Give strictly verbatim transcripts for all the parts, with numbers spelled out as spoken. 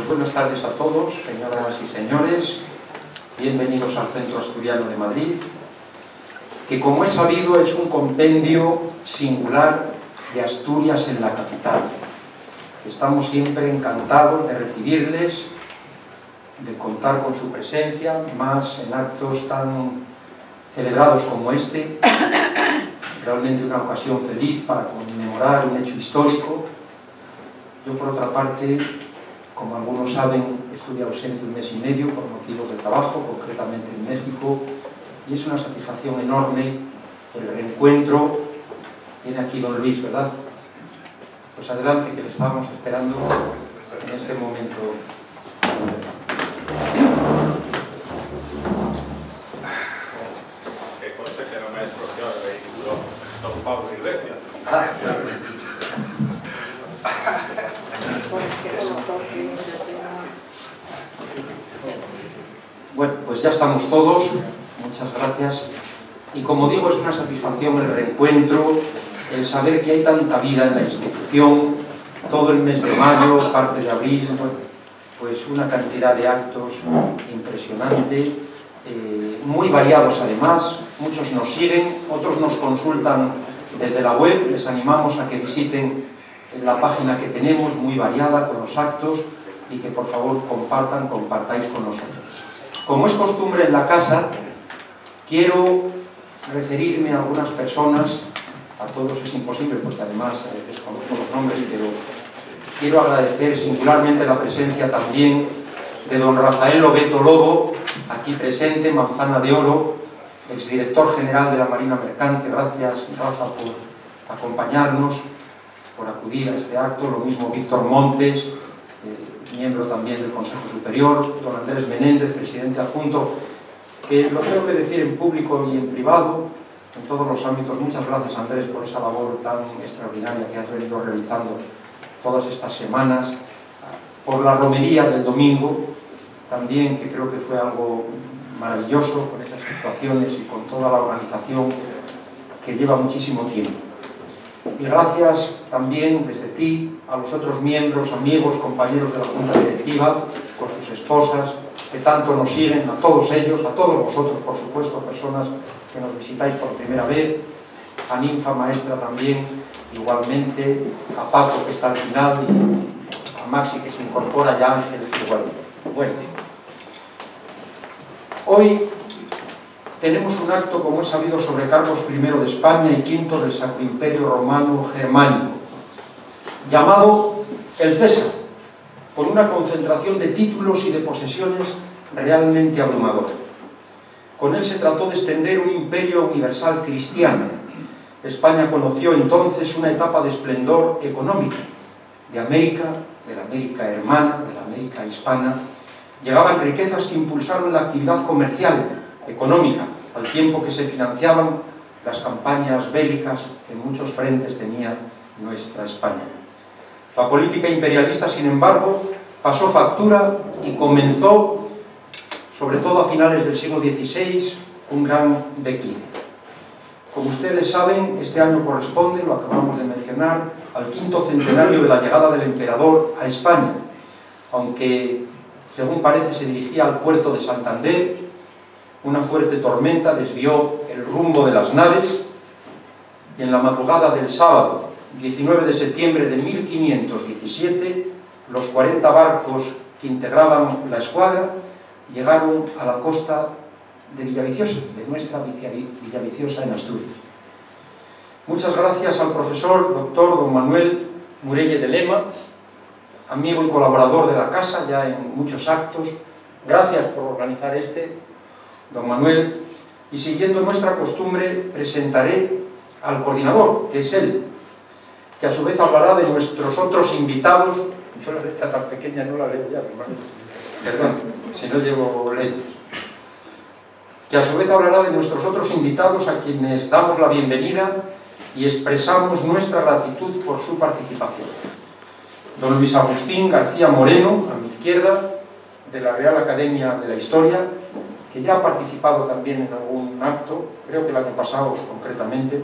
buenas tardes a todos, señoras y señores. Bienvenidos al Centro Asturiano de Madrid, que, como es sabido, es un compendio singular de Asturias en la capital. Estamos siempre encantados de recibirles, de contar con su presencia, más en actos tan celebrados como este. Realmente una ocasión feliz para conmemorar un hecho histórico. Yo, por otra parte, como algunos saben, estuve ausente un mes y medio por motivos de trabajo, concretamente en México, y es una satisfacción enorme el reencuentro. Viene aquí don Luis, ¿verdad? Pues adelante, que le estábamos esperando en este momento. Que conste que no me es profesor de vehículo don Pablo Iglesias. Ah, Bueno, pues ya estamos todos, muchas gracias. Y como digo, es una satisfacción el reencuentro, el saber que hay tanta vida en la institución, todo el mes de mayo, parte de abril, bueno, pues una cantidad de actos impresionante, eh, muy variados además. Muchos nos siguen, otros nos consultan desde la web. Les animamos a que visiten la página que tenemos, muy variada, con los actos, y que por favor compartan, compartáis con nosotros. Como es costumbre en la casa, quiero referirme a algunas personas. A todos es imposible porque además eh, desconozco los nombres, pero quiero agradecer singularmente la presencia también de don Rafael Lobeto Lobo, aquí presente, Manzana de Oro, exdirector general de la Marina Mercante. Gracias, Rafa, por acompañarnos, por acudir a este acto. Lo mismo Víctor Montes, eh, miembro también del Consejo Superior, don Andrés Menéndez, presidente adjunto, que lo tengo que decir en público y en privado, en todos los ámbitos. Muchas gracias, Andrés, por esa labor tan extraordinaria que has venido realizando todas estas semanas, por la romería del domingo, también, que creo que fue algo maravilloso, con estas situaciones y con toda la organización que lleva muchísimo tiempo. Y gracias también desde ti a los otros miembros, amigos, compañeros de la Junta Directiva, con sus esposas, que tanto nos siguen, a todos ellos, a todos vosotros, por supuesto, personas que nos visitáis por primera vez, a Ninfa Maestra también, igualmente, a Paco, que está al final, y a Maxi, que se incorpora ya, Ángel, igualmente. Bueno, hoy tenemos un acto, como es sabido, sobre Carlos primero de España y quinto del Sacro Imperio Romano Germánico, llamado el César, con una concentración de títulos y de posesiones realmente abrumadora. Con él se trató de extender un imperio universal cristiano. España conoció entonces una etapa de esplendor económico. De América, de la América hermana, de la América hispana, llegaban riquezas que impulsaron la actividad comercial, económica, al tiempo que se financiaban las campañas bélicas que en muchos frentes tenía nuestra España. La política imperialista, sin embargo, pasó factura y comenzó, sobre todo a finales del siglo dieciséis, un gran declive. Como ustedes saben, este año corresponde, lo acabamos de mencionar, al quinto centenario de la llegada del emperador a España, aunque, según parece, se dirigía al puerto de Santander. Una fuerte tormenta desvió el rumbo de las naves y en la madrugada del sábado diecinueve de septiembre de mil quinientos diecisiete, los cuarenta barcos que integraban la escuadra llegaron a la costa de Villaviciosa, de nuestra Villaviciosa en Asturias. Muchas gracias al profesor doctor don Manuel Murelle de Lema, amigo y colaborador de la casa ya en muchos actos. Gracias por organizar este, don Manuel. Y siguiendo nuestra costumbre, presentaré al coordinador, que es él, que a su vez hablará de nuestros otros invitados. Yo la letra tan pequeña no la leo ya, hermano. Perdón, si no llevo leyes. Que a su vez hablará de nuestros otros invitados, a quienes damos la bienvenida y expresamos nuestra gratitud por su participación. Don Luis Agustín García Moreno, a mi izquierda, de la Real Academia de la Historia, que ya ha participado también en algún acto, creo que el año pasado concretamente.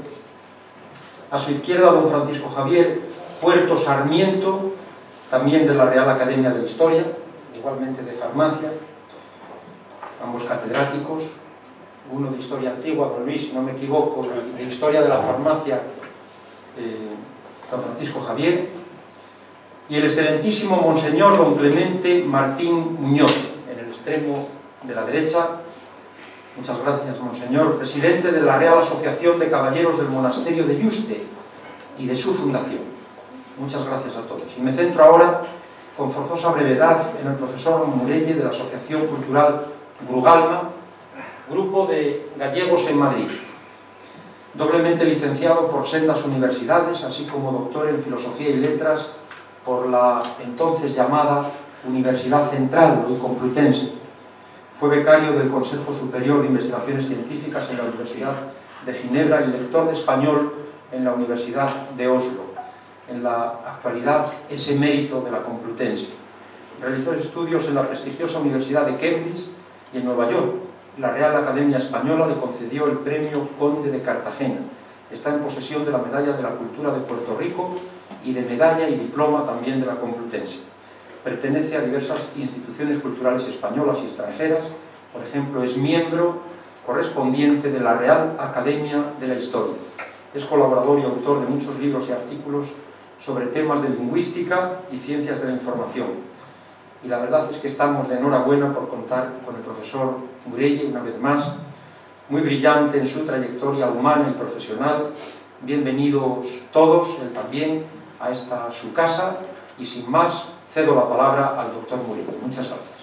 A su izquierda, don Francisco Javier Puerto Sarmiento, también de la Real Academia de la Historia. igualmente de farmacia, ambos catedráticos, uno de historia antigua, don Luis, si no me equivoco, de historia de la farmacia, eh, don Francisco Javier, y el excelentísimo monseñor don Clemente Martín Muñoz, en el extremo de la derecha. Muchas gracias, monseñor, presidente de la Real Asociación de Caballeros del Monasterio de Yuste y de su fundación. Muchas gracias a todos. Y me centro ahora, con forzosa brevedad, en el profesor Murelle de la Asociación Cultural Brugalma, grupo de gallegos en Madrid, doblemente licenciado por sendas universidades, así como doctor en Filosofía y Letras por la entonces llamada Universidad Central, hoy Complutense. Fue becario del Consejo Superior de Investigaciones Científicas en la Universidad de Ginebra y lector de español en la Universidad de Oslo. En la actualidad es emérito de la Complutense. Realizó estudios en la prestigiosa Universidad de Cambridge y en Nueva York. La Real Academia Española le concedió el Premio Conde de Cartagena. Está en posesión de la Medalla de la Cultura de Puerto Rico y de medalla y diploma también de la Complutense. Pertenece a diversas instituciones culturales españolas y extranjeras. Por ejemplo, es miembro correspondiente de la Real Academia de la Historia. Es colaborador y autor de muchos libros y artículos sobre temas de lingüística y ciencias de la información. Y la verdad es que estamos de enhorabuena por contar con el profesor Murelle, una vez más, muy brillante en su trayectoria humana y profesional. Bienvenidos todos, él también, a esta su casa, y sin más, cedo la palabra al doctor Murelle. Muchas gracias.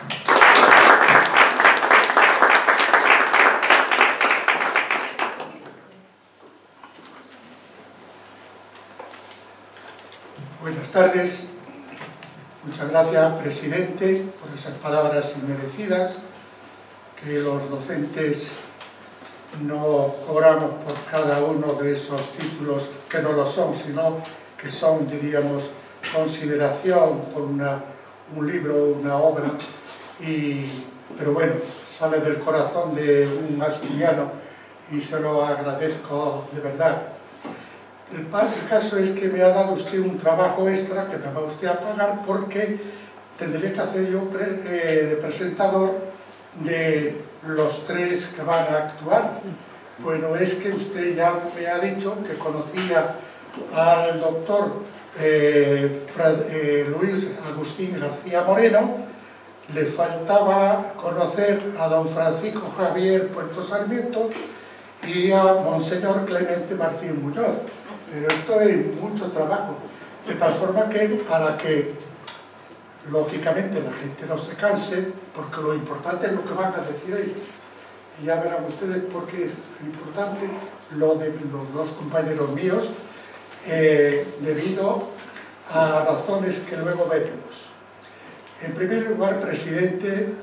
Buenas tardes. Muchas gracias, presidente, por esas palabras inmerecidas, que los docentes no cobramos por cada uno de esos títulos que no lo son, sino que son, diríamos, consideración por una, un libro, una obra, y, pero bueno, sale del corazón de un asturiano y se lo agradezco de verdad. El, el caso es que me ha dado usted un trabajo extra que me va usted a pagar, porque tendré que hacer yo pre, eh, de presentador de los tres que van a actuar. Bueno, es que usted ya me ha dicho que conocía al doctor eh, eh, Luis Agustín García Moreno, le faltaba conocer a don Francisco Javier Puerto Sarmiento y a monseñor Clemente Martín Muñoz. Pero esto es mucho trabajo, de tal forma que para que lógicamente la gente no se canse, porque lo importante es lo que van a decir ellos, y ya verán ustedes por qué es importante lo de los dos compañeros míos, eh, debido a razones que luego veremos. En primer lugar, presidente,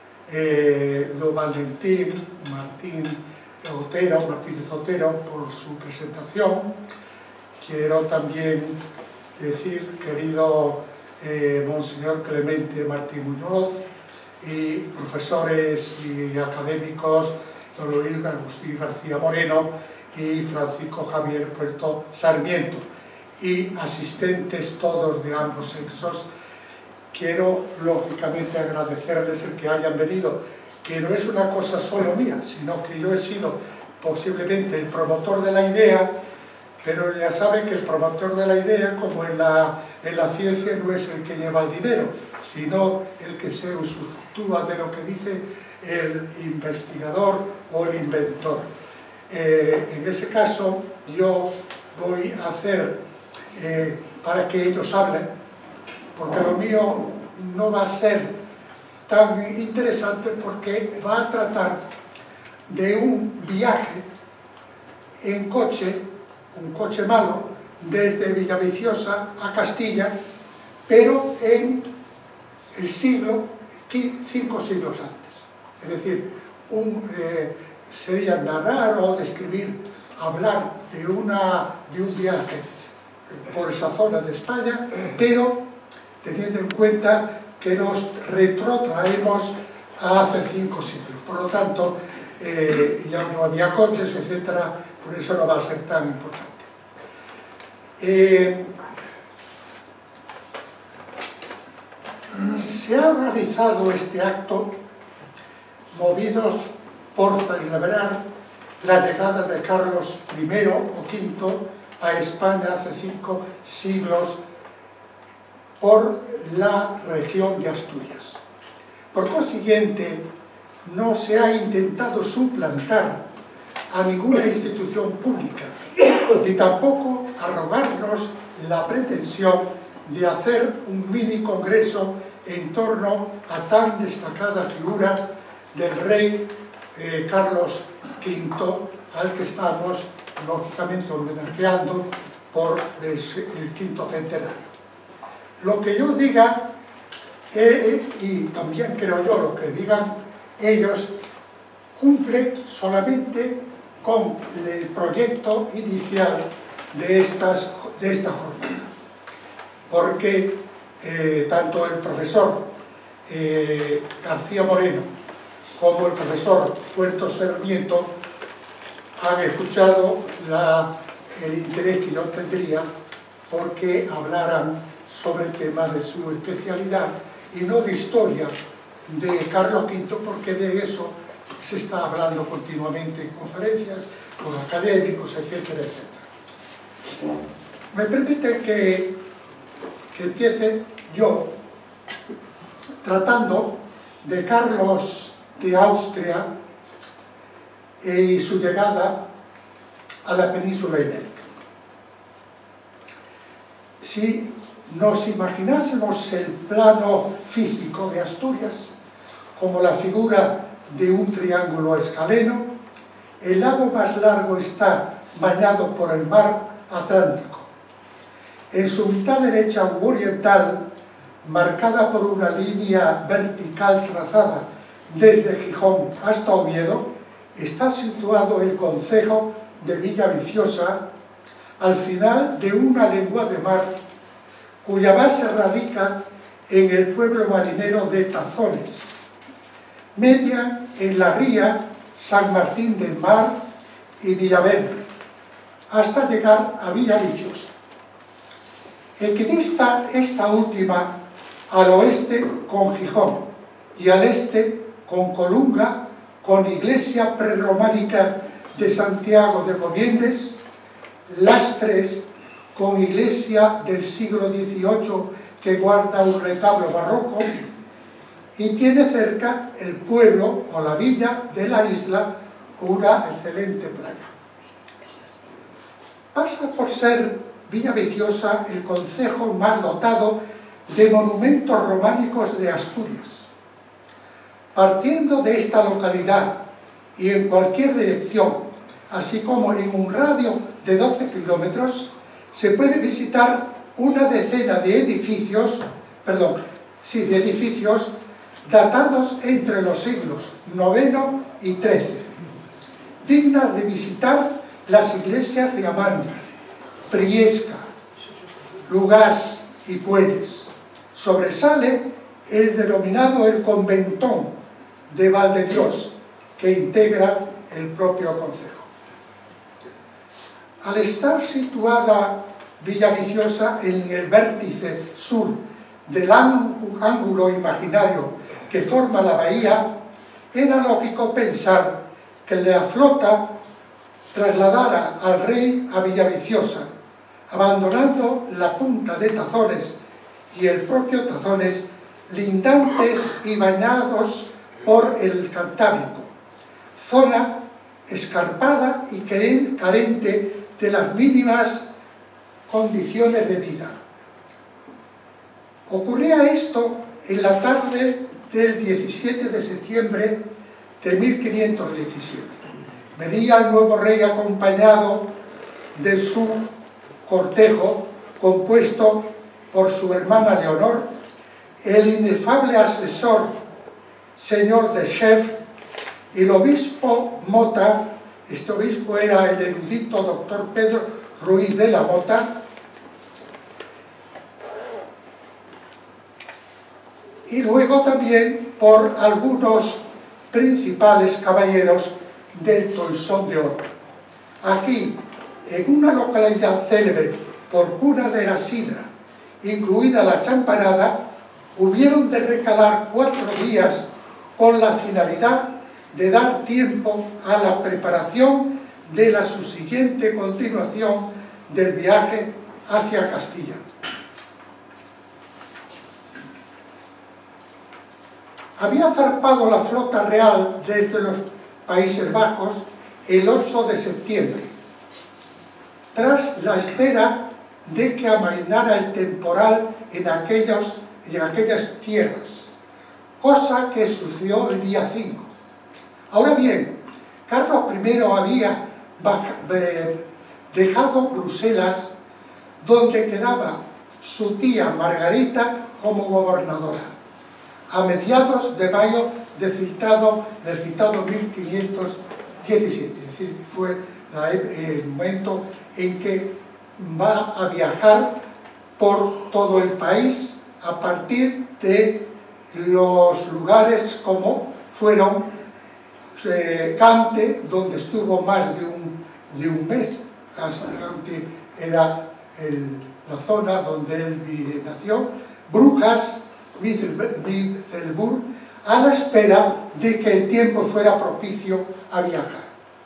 eh, don Valentín Martín Otero, Martínez Otero, por su presentación. Quiero también decir, querido eh, monseñor Clemente Martín Muñoz, y profesores y académicos, don Luis Agustín García Moreno y Francisco Javier Puerto Sarmiento, y asistentes todos de ambos sexos. Quiero lógicamente agradecerles el que hayan venido, que no es una cosa solo mía, sino que yo he sido posiblemente el promotor de la idea, pero ya saben que el promotor de la idea, como en la, en la ciencia, no es el que lleva el dinero, sino el que se usufructúa de lo que dice el investigador o el inventor. Eh, en ese caso, yo voy a hacer, eh, para que ellos hablen, porque lo mío no va a ser tan interesante, porque va a tratar de un viaje en coche, un coche malo, desde Villaviciosa a Castilla, pero en el siglo, cinco siglos antes. Es decir, un, eh, sería narrar o describir, hablar de, una, de un viaje por esa zona de España, pero teniendo en cuenta que nos retrotraemos a hace cinco siglos. Por lo tanto, eh, ya no había coches, etcétera, por eso no va a ser tan importante. Eh, si Se ha realizado este acto movidos por celebrar la llegada de Carlos primero o quinto a España hace cinco siglos por la región de Asturias. Por consiguiente, no se ha intentado suplantar a ninguna institución pública, ni tampoco arrogarnos la pretensión de hacer un mini congreso en torno a tan destacada figura del rey eh, Carlos quinto, al que estamos lógicamente homenajeando por el, el quinto centenario. Lo que yo diga, eh, y también creo yo lo que digan ellos, cumple solamente con el proyecto inicial de, estas, de esta jornada. Porque eh, tanto el profesor eh, García Moreno como el profesor Puerto Sarmiento han escuchado la, el interés que yo tendría porque hablaran sobre temas de su especialidad y no de historia de Carlos quinto, porque de eso se está hablando continuamente en conferencias con académicos, etcétera, etcétera. Me permite que, que empiece yo tratando de Carlos de Austria y su llegada a la península ibérica. Si nos imaginásemos el plano físico de Asturias como la figura de un triángulo escaleno, el lado más largo está bañado por el mar Atlántico. En su mitad derecha u oriental, marcada por una línea vertical trazada desde Gijón hasta Oviedo, está situado el concejo de Villaviciosa, al final de una lengua de mar cuya base radica en el pueblo marinero de Tazones, media en la ría San Martín del Mar y Villaverde, hasta llegar a Villaviciosa. Equidista esta última al oeste con Gijón y al este con Colunga, con iglesia prerrománica de Santiago de Comiendes, Lastres con iglesia del siglo dieciocho que guarda un retablo barroco, y tiene cerca el pueblo o la villa de la isla, una excelente playa. Pasa por ser Villaviciosa el concejo más dotado de monumentos románicos de Asturias. Partiendo de esta localidad y en cualquier dirección, así como en un radio de doce kilómetros, se puede visitar una decena de edificios, perdón, sí, de edificios datados entre los siglos noveno y trece, dignas de visitar las iglesias de Amanda, Priesca, Lugás y Puelles. Sobresale el denominado el conventón de Valdedios, que integra el propio concejo. Al estar situada Villaviciosa en el vértice sur del ángulo imaginario que forma la bahía, era lógico pensar que la flota trasladara al rey a Villaviciosa, abandonando la punta de Tazones y el propio Tazones, lindantes y bañados por el Cantábrico, zona escarpada y carente de las mínimas condiciones de vida. Ocurría esto en la tarde del diecisiete de septiembre de mil quinientos diecisiete. Venía el nuevo rey acompañado de su cortejo, compuesto por su hermana Leonor, el inefable asesor señor de Chef y el obispo Mota. Este obispo era el erudito doctor Pedro Ruiz de la Mota, y luego también por algunos principales caballeros del Toisón de Oro. Aquí, en una localidad célebre por cuna de la sidra, incluida la champanada, hubieron de recalar cuatro días con la finalidad de dar tiempo a la preparación de la subsiguiente continuación del viaje hacia Castilla. Había zarpado la flota real desde los Países Bajos el ocho de septiembre, tras la espera de que amainara el temporal en, aquellos, en aquellas tierras, cosa que sucedió el día cinco. Ahora bien, Carlos primero había baja, de, dejado Bruselas, donde quedaba su tía Margarita como gobernadora, a mediados de mayo del citado, del citado mil quinientos diecisiete, es decir, fue la, el momento en que va a viajar por todo el país a partir de los lugares como fueron eh, Gante, donde estuvo más de un, de un mes. Gante era el, la zona donde él nació, Brujas, Middelburg, a la espera de que el tiempo fuera propicio a viajar.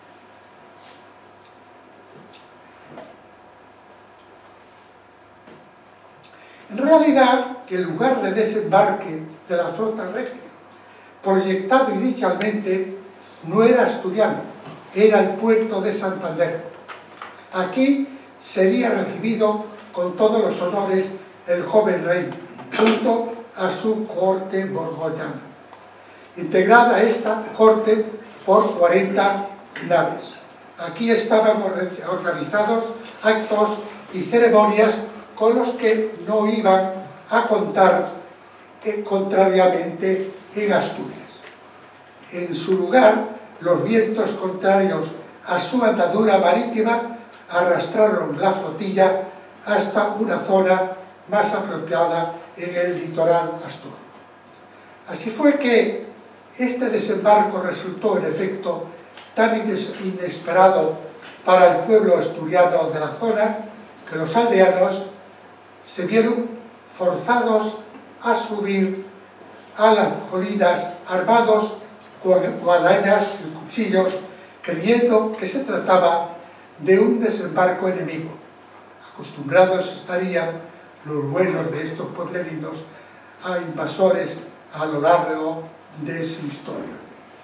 En realidad, el lugar de desembarque de la flota regia, proyectado inicialmente, no era asturiano, era el puerto de Santander. Aquí sería recibido con todos los honores el joven rey, junto a su corte borgoñana, integrada esta corte por cuarenta naves. Aquí estaban organizados actos y ceremonias con los que no iban a contar eh, contrariamente en Asturias. En su lugar, los vientos contrarios a su andadura marítima arrastraron la flotilla hasta una zona más apropiada en el litoral asturo. Así fue que este desembarco resultó en efecto tan inesperado para el pueblo asturiano de la zona que los aldeanos se vieron forzados a subir a las colinas armados con guadañas y cuchillos, creyendo que se trataba de un desembarco enemigo. Acostumbrados estarían los buenos de estos pueblerinos a invasores a lo largo de su historia.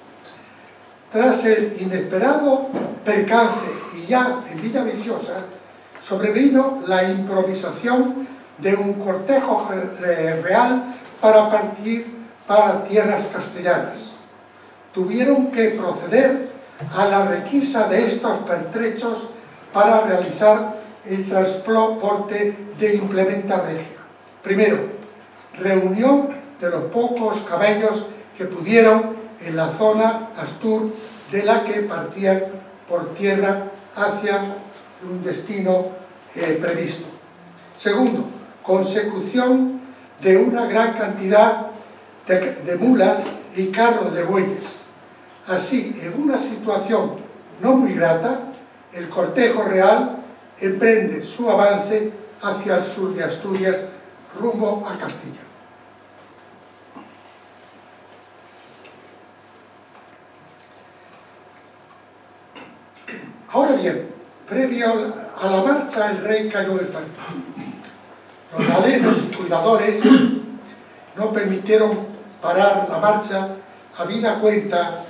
Tras el inesperado percance y ya en Villaviciosa, sobrevino la improvisación de un cortejo real para partir para tierras castellanas. Tuvieron que proceder a la requisa de estos pertrechos para realizar el transporte de implementa regia. Primero, reunión de los pocos caballos que pudieron en la zona Astur, de la que partían por tierra hacia un destino eh, previsto. Segundo, consecución de una gran cantidad de, de mulas y carros de bueyes. Así, en una situación no muy grata, el cortejo real emprende su avance hacia el sur de Asturias, rumbo a Castilla. Ahora bien, previo a la marcha, el rey cayó enfermo. Los galenos y cuidadores no permitieron parar la marcha, habida cuenta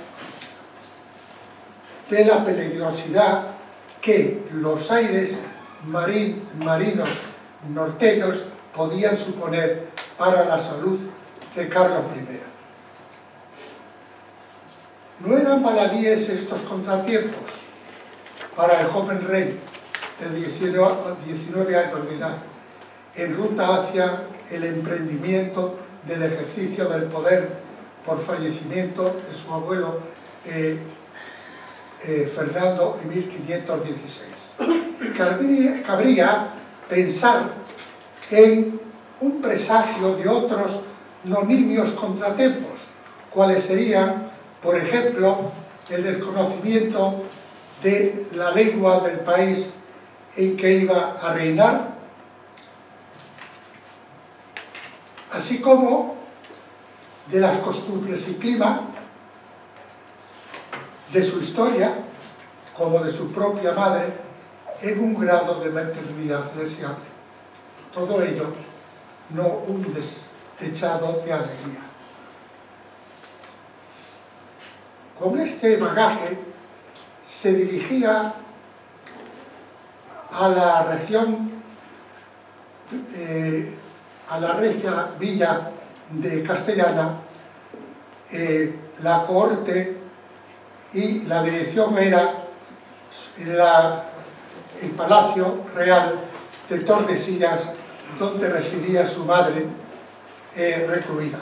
de la peligrosidad que los aires marín, marinos norteños podían suponer para la salud de Carlos primero. No eran baladíes estos contratiempos para el joven rey de diecinueve años de edad, en ruta hacia el emprendimiento del ejercicio del poder por fallecimiento de su abuelo eh, eh, Fernando en mil quinientos dieciséis. Cabría, cabría pensar en un presagio de otros no nimios contratiempos, cuáles serían, por ejemplo, el desconocimiento de la lengua del país en que iba a reinar, así como de las costumbres y clima, de su historia, como de su propia madre, en un grado de maternidad deseable. Todo ello, no un dechado de alegría. Con este bagaje se dirigía a la región, eh, a la regia villa de Castellana, eh, la cohorte, y la dirección era la, el Palacio Real de Tordesillas, donde residía su madre eh, recluida.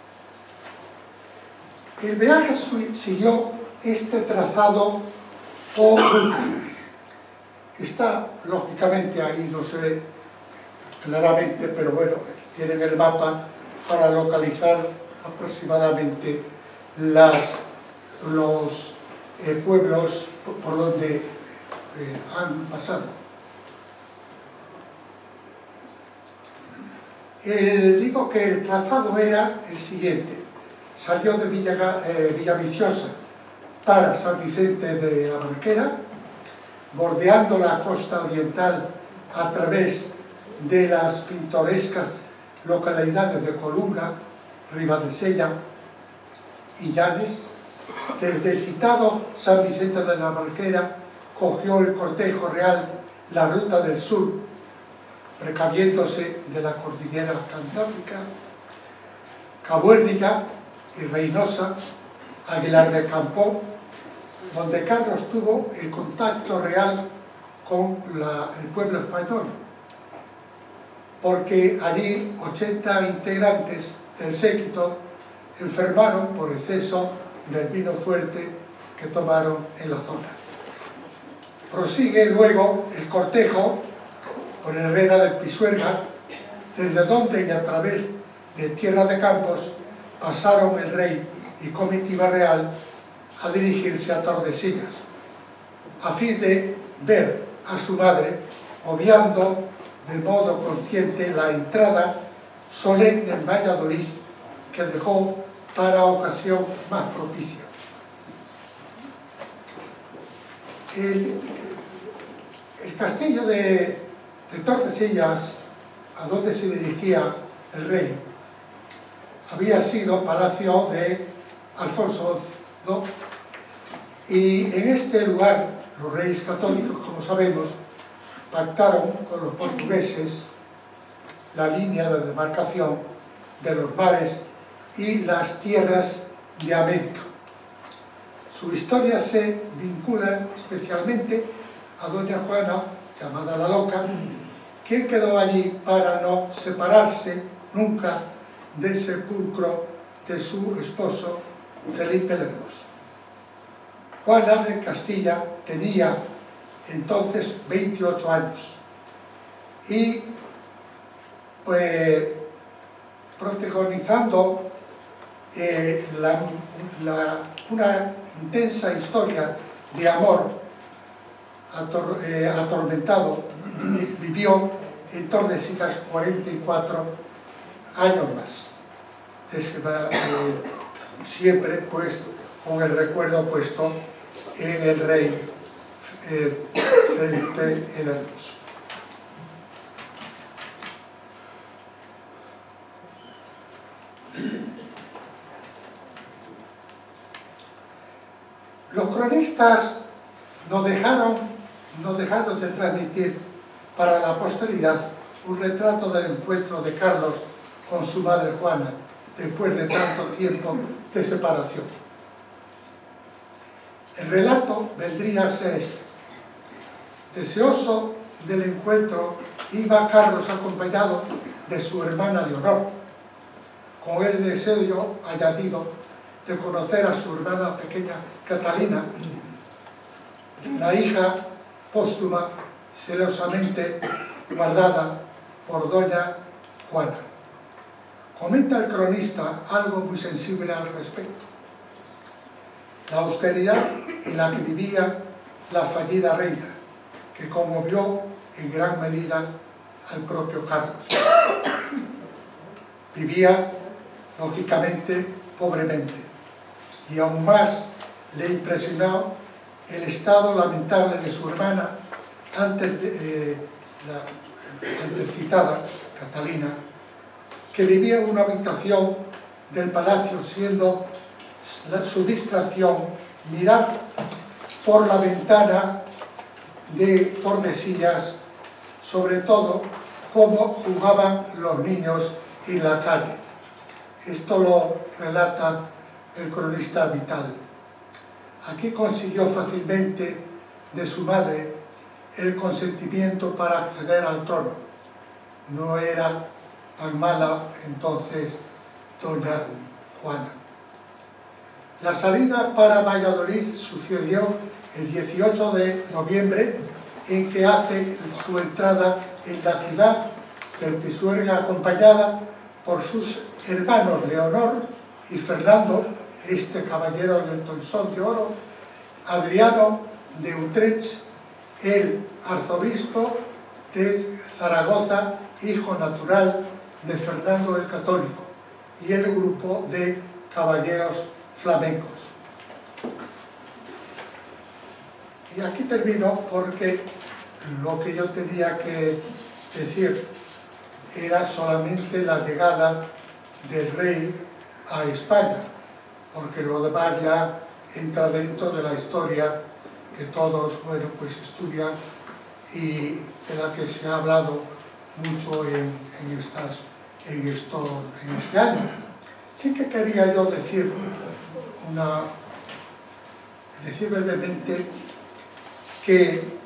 El viaje siguió este trazado o ruta. Está, lógicamente, ahí no se ve claramente, pero bueno, tienen el mapa para localizar aproximadamente las, los eh, pueblos por donde eh, han pasado. Eh, digo que el trazado era el siguiente. Salió de Villa, eh, Villaviciosa para San Vicente de la Barquera, bordeando la costa oriental a través de las pintorescas localidades de Colunga, Ribadesella y Llanes. Desde el citado San Vicente de la Barquera cogió el cortejo real la ruta del sur, precaviéndose de la cordillera cantábrica, Cabuérniga y Reynosa, Aguilar de Campoo, donde Carlos tuvo el contacto real con la, el pueblo español, porque allí ochenta integrantes del séquito enfermaron por exceso del vino fuerte que tomaron en la zona. Prosigue luego el cortejo por Herrera del Pisuerga, desde donde y a través de Tierra de Campos pasaron el rey y comitiva real a dirigirse a Tordesillas, a fin de ver a su madre, obviando de modo consciente la entrada solemne en Valladolid que dejó para ocasión más propicia. El, el castillo de, de Tordesillas, a donde se dirigía el rey, había sido palacio de Alfonso once, y en este lugar los reyes católicos, como sabemos, pactaron con los portugueses la línea de demarcación de los mares y las tierras de América. Su historia se vincula especialmente a doña Juana, llamada la Loca, quien quedó allí para no separarse nunca del sepulcro de su esposo Felipe el Hermoso. Juana de Castilla tenía entonces veintiocho años y pues protagonizando eh, la, la, una intensa historia de amor ator, eh, atormentado, vivió en Tordesillas cuarenta y cuatro años más. Entonces, eh, siempre pues con el recuerdo puesto en el rey eh, Felipe el Hermoso. Los cronistas nos dejaron, nos dejaron de transmitir para la posteridad un retrato del encuentro de Carlos con su madre Juana después de tanto tiempo de separación. El relato vendría a ser este. Deseoso del encuentro, iba Carlos acompañado de su hermana Leonor, con el deseo añadido de conocer a su hermana pequeña Catalina, la hija póstuma celosamente guardada por doña Juana. Comenta el cronista algo muy sensible al respecto: la austeridad en la que vivía la fallida reina, que conmovió en gran medida al propio Carlos. Vivía, lógicamente, pobremente, y aún más le impresionó el estado lamentable de su hermana, antes, de, eh, la, antes citada, Catalina, que vivía en una habitación del palacio, siendo la, su distracción mirar por la ventana de Tordesillas, sobre todo cómo jugaban los niños en la calle. Esto lo relata el cronista Vital. Aquí consiguió fácilmente de su madre el consentimiento para acceder al trono. No era tan mala entonces doña Juana. La salida para Valladolid sucedió el dieciocho de noviembre, en que hace su entrada en la ciudad del Pisuerga, acompañada por sus hermanos Leonor y Fernando, este caballero del Toisón de Oro, Adriano de Utrecht, el arzobispo de Zaragoza, hijo natural de Fernando el Católico, y el grupo de caballeros flamencos. Y aquí termino porque lo que yo tenía que decir era solamente la llegada del rey a España, porque lo demás ya entra dentro de la historia que todos, bueno, pues estudian y de la que se ha hablado mucho en, en, estas, en, esto, en este año. Sí que quería yo decir, una, decir brevemente que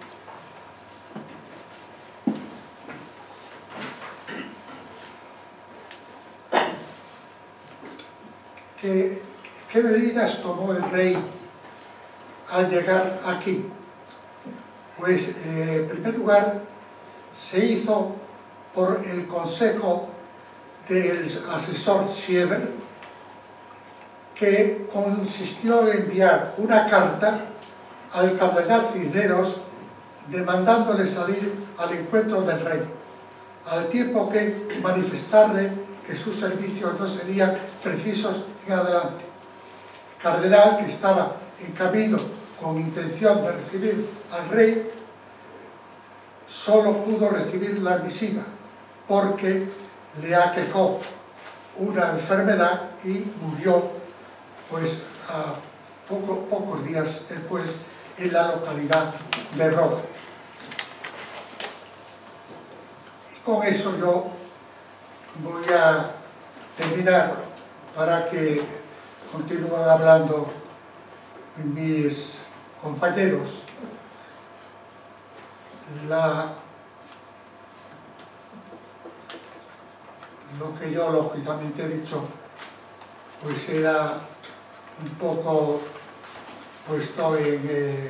¿Qué, ¿Qué medidas tomó el rey al llegar aquí? Pues, eh, en primer lugar, se hizo por el consejo del asesor Sieber, que consistió en enviar una carta al cardenal Cisneros demandándole salir al encuentro del rey, al tiempo que manifestarle que sus servicios no serían precisos en adelante. El cardenal, que estaba en camino con intención de recibir al rey, solo pudo recibir la misiva porque le aquejó una enfermedad y murió pues a poco, pocos días después en la localidad de Roda. Y con eso yo voy a terminar para que continúen hablando mis compañeros. La, lo que yo lógicamente he dicho pues era un poco puesto en, eh,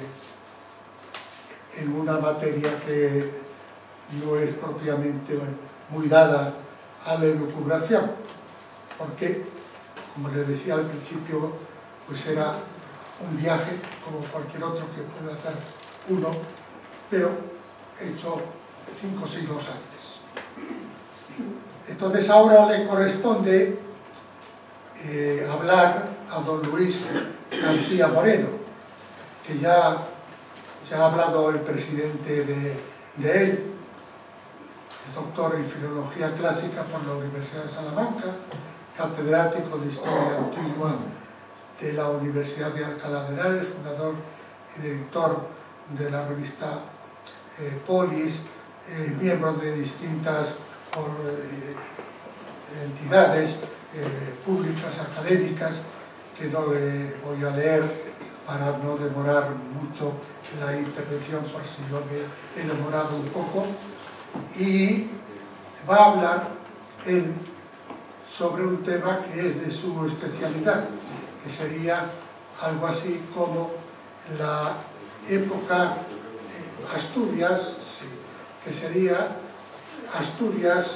en una materia que no es propiamente muy dada a la elucubración, porque, como les decía al principio, pues era un viaje como cualquier otro que puede hacer uno, pero hecho cinco siglos antes. Entonces ahora le corresponde eh, hablar a don Luis García Moreno, que ya, ya ha hablado el presidente de, de él, doctor en Filología Clásica por la Universidad de Salamanca, catedrático de Historia Antigua de la Universidad de Alcalá de Henares, fundador y director de la revista eh, Polis, eh, miembro de distintas por, eh, entidades eh, públicas, académicas, que no le voy a leer para no demorar mucho la intervención, por si yo me he demorado un poco. Y va a hablar él sobre un tema que es de su especialidad, que sería algo así como la época eh, Asturias, sí, que sería Asturias,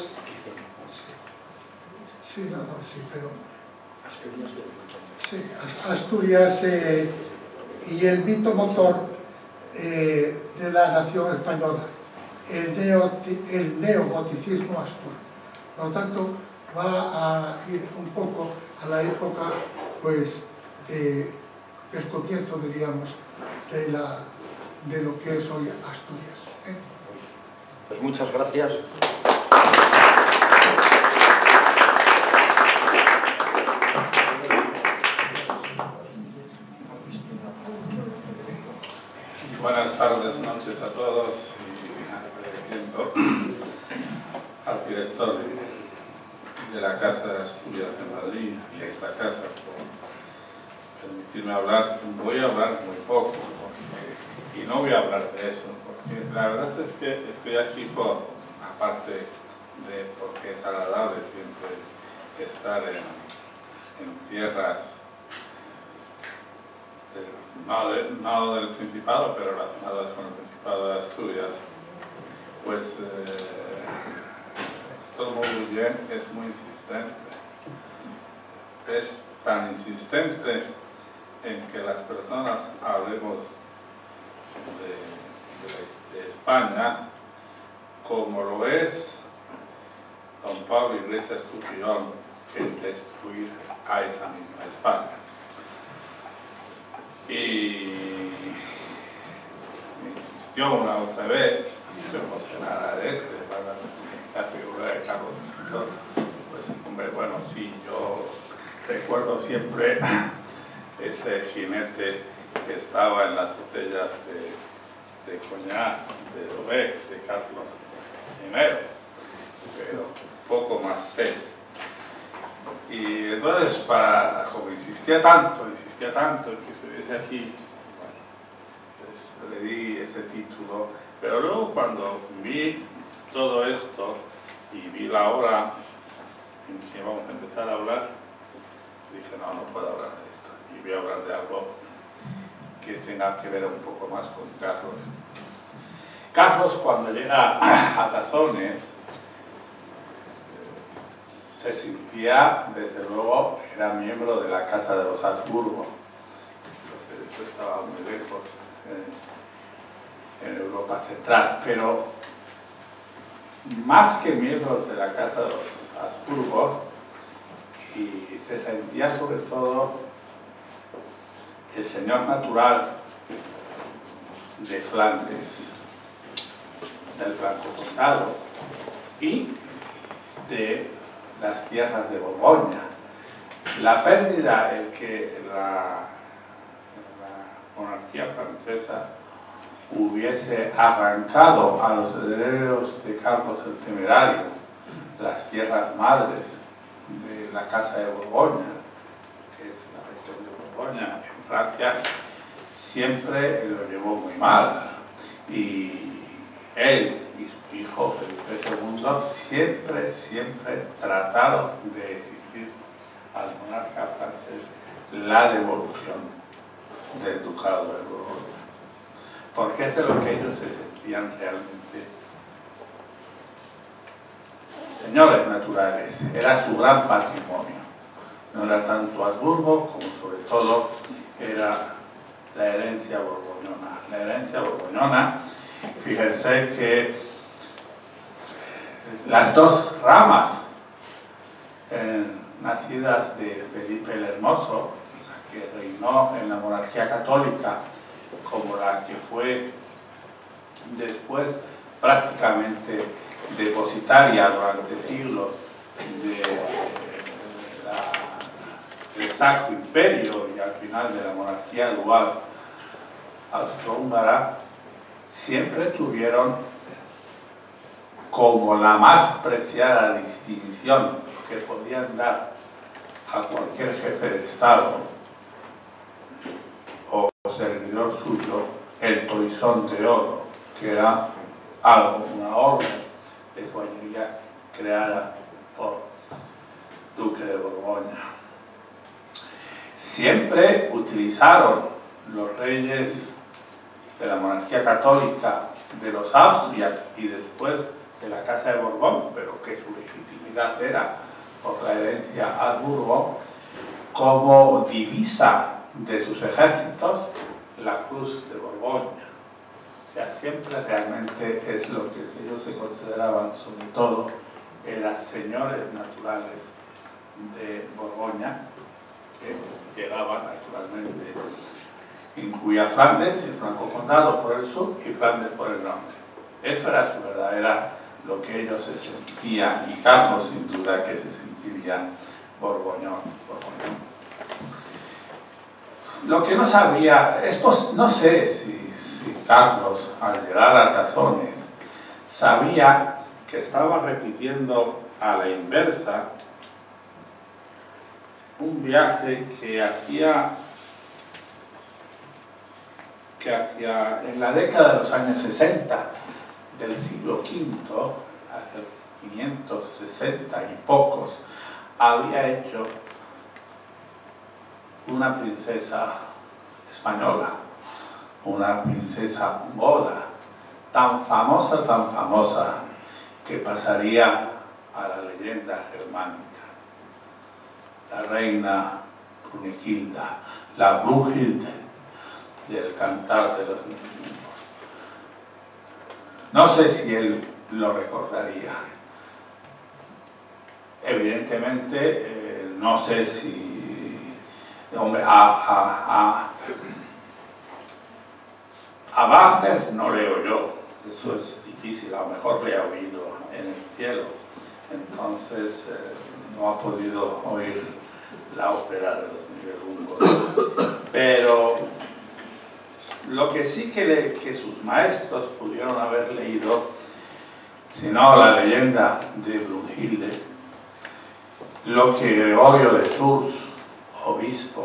sí, sí, no, no, sí, pero sí, Asturias eh, y el mito motor eh, de la nación española, el, neo, el neogoticismo asturo. Por lo tanto, va a ir un poco a la época, pues, de, del comienzo, diríamos, de, la, de lo que es hoy Asturias, ¿eh? Pues muchas gracias. Buenas tardes, noches a todos y agradeciendo al director de, de la Casa de Asturias de Madrid y a esta casa por permitirme hablar. Voy a hablar muy poco porque, y no voy a hablar de eso porque la verdad es que estoy aquí por, aparte de porque es agradable siempre estar en, en tierras No, de, no del Principado, pero relacionadas con el Principado de Asturias, pues eh, todo muy bien, es muy insistente. Es tan insistente en que las personas hablemos de, de, de España como lo es don Pablo Iglesias Tupión en destruir a esa misma España. Y me insistió una otra vez, yo no sé nada de esto, para la figura de Carlos Quinto, pues hombre, bueno, sí, yo recuerdo siempre ese jinete que estaba en las botellas de, de coñac, de Dobec, de Carlos primero, pero poco más sé. Y entonces, para, como insistía tanto, insistía tanto en que estuviese aquí, bueno, pues le di ese título. Pero luego cuando vi todo esto y vi la hora en que vamos a empezar a hablar, dije, no, no puedo hablar de esto. Y voy a hablar de algo que tenga que ver un poco más con Carlos. Carlos, cuando llega a Tazones, se sentía, desde luego, era miembro de la Casa de los Habsburgo. Entonces eso estaba muy lejos en, en Europa Central. Pero más que miembros de la Casa de los Habsburgo, y se sentía sobre todo el señor natural de Flandes, del Franco Condado y de las tierras de Borgoña. La pérdida en que la, la monarquía francesa hubiese arrancado a los herederos de Carlos el Temerario las tierras madres de la Casa de Borgoña, que es la región de Borgoña en Francia, siempre lo llevó muy mal. Y él y su hijo Felipe segundo siempre, siempre trataron de exigir al monarca francés la devolución del ducado de Borgoña, porque es de lo que ellos se sentían realmente señores naturales, era su gran patrimonio. No era tanto Habsburgo como sobre todo era la herencia borgoñona. La herencia borgoñona, fíjense que las dos ramas eh, nacidas de Felipe el Hermoso, la que reinó en la monarquía católica, como la que fue después prácticamente depositaria durante siglos de la, del Sacro Imperio y al final de la monarquía dual austrohúngara, siempre tuvieron como la más preciada distinción que podían dar a cualquier jefe de Estado o servidor suyo el toisón de oro, que era algo, una orden de joyería creada por Duque de Borgoña. Siempre utilizaron los reyes de la monarquía católica de los Austrias y después de la Casa de Borbón, pero que su legitimidad era por la herencia Habsburgo, como divisa de sus ejércitos la cruz de Borgoña. O sea, siempre realmente es lo que ellos se consideraban, sobre todo eran señores naturales de Borgoña, que llegaban naturalmente, incluía Flandes, el Franco Condado por el sur y Flandes por el norte. Eso era su verdadera, lo que ellos se sentían, y Carlos sin duda que se sentiría borgoñón. borgoñón. Lo que no sabía, esto no sé si, si Carlos al llegar a Tazones sabía que estaba repitiendo a la inversa un viaje que hacía que hacia en la década de los años sesenta del siglo quinto, hace quinientos sesenta y pocos, había hecho una princesa española, una princesa goda, tan famosa, tan famosa, que pasaría a la leyenda germánica. La reina Brunegilda, la Brunhilde del Cantar de los Niños. No sé si él lo recordaría. Evidentemente, eh, no sé si... Hombre, a, a, a, a Wagner no leo yo, eso es difícil, a lo mejor le he oído en el cielo, entonces eh, no ha podido oír la ópera de los Nibelungos. Pero lo que sí que, le, que sus maestros pudieron haber leído, si no la leyenda de Brunhilde, lo que Gregorio de Tours, obispo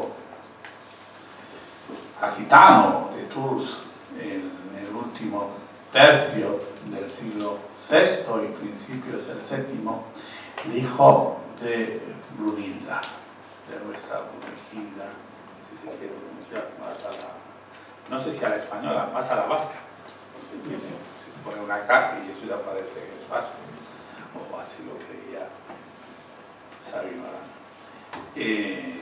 aquitano de Tours, en el último tercio del siglo sexto y principios del séptimo, dijo de Brunilda, de nuestra Brunilda, si se quiere pronunciar más a la, no sé si a la española, más a la vasca, se, tiene, se pone una K y eso ya parece que es vasco, o así lo creía Sabino Arana. Eh,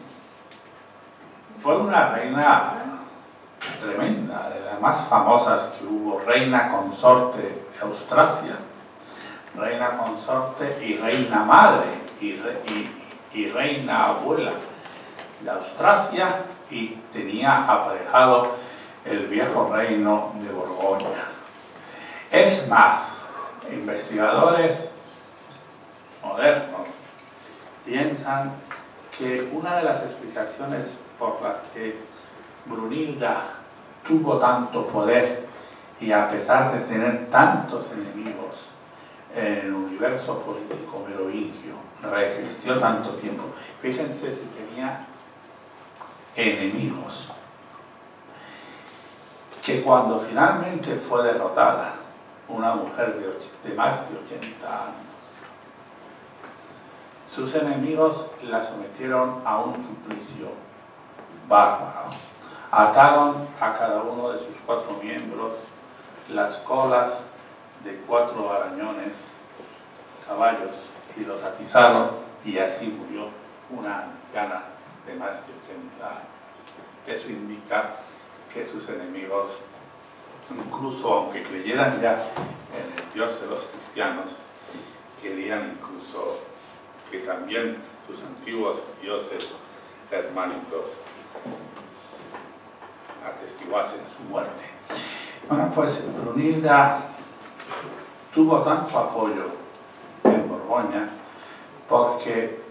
fue una reina tremenda, de las más famosas que hubo, reina consorte de Austrasia, reina consorte y reina madre y, re, y, y reina abuela de Austrasia, y tenía aparejado el viejo reino de Borgoña. Es más, investigadores modernos piensan que una de las explicaciones por las que Brunilda tuvo tanto poder y a pesar de tener tantos enemigos en el universo político merovingio, resistió tanto tiempo. Fíjense si tenía enemigos, que cuando finalmente fue derrotada, una mujer de, de más de ochenta años, sus enemigos la sometieron a un suplicio bárbaro. Ataron a cada uno de sus cuatro miembros las colas de cuatro arañones, caballos, y los atizaron, y así murió una anciana de más de ochenta años. Eso indica que sus enemigos, incluso aunque creyeran ya en el Dios de los cristianos, querían incluso que también sus antiguos dioses germánicos atestiguasen su muerte. Bueno, pues Brunilda tuvo tanto apoyo en Borgoña porque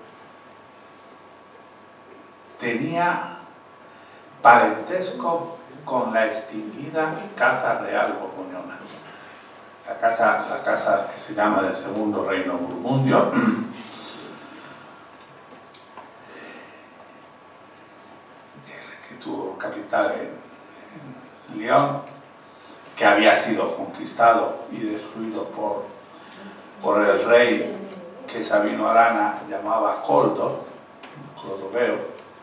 tenía parentesco con la extinguida Casa Real Borgoñona, la casa, la casa que se llama del Segundo Reino Burgundio, que tuvo capital en, en León, que había sido conquistado y destruido por, por el rey que Sabino Arana llamaba Coldo, Clodoveo,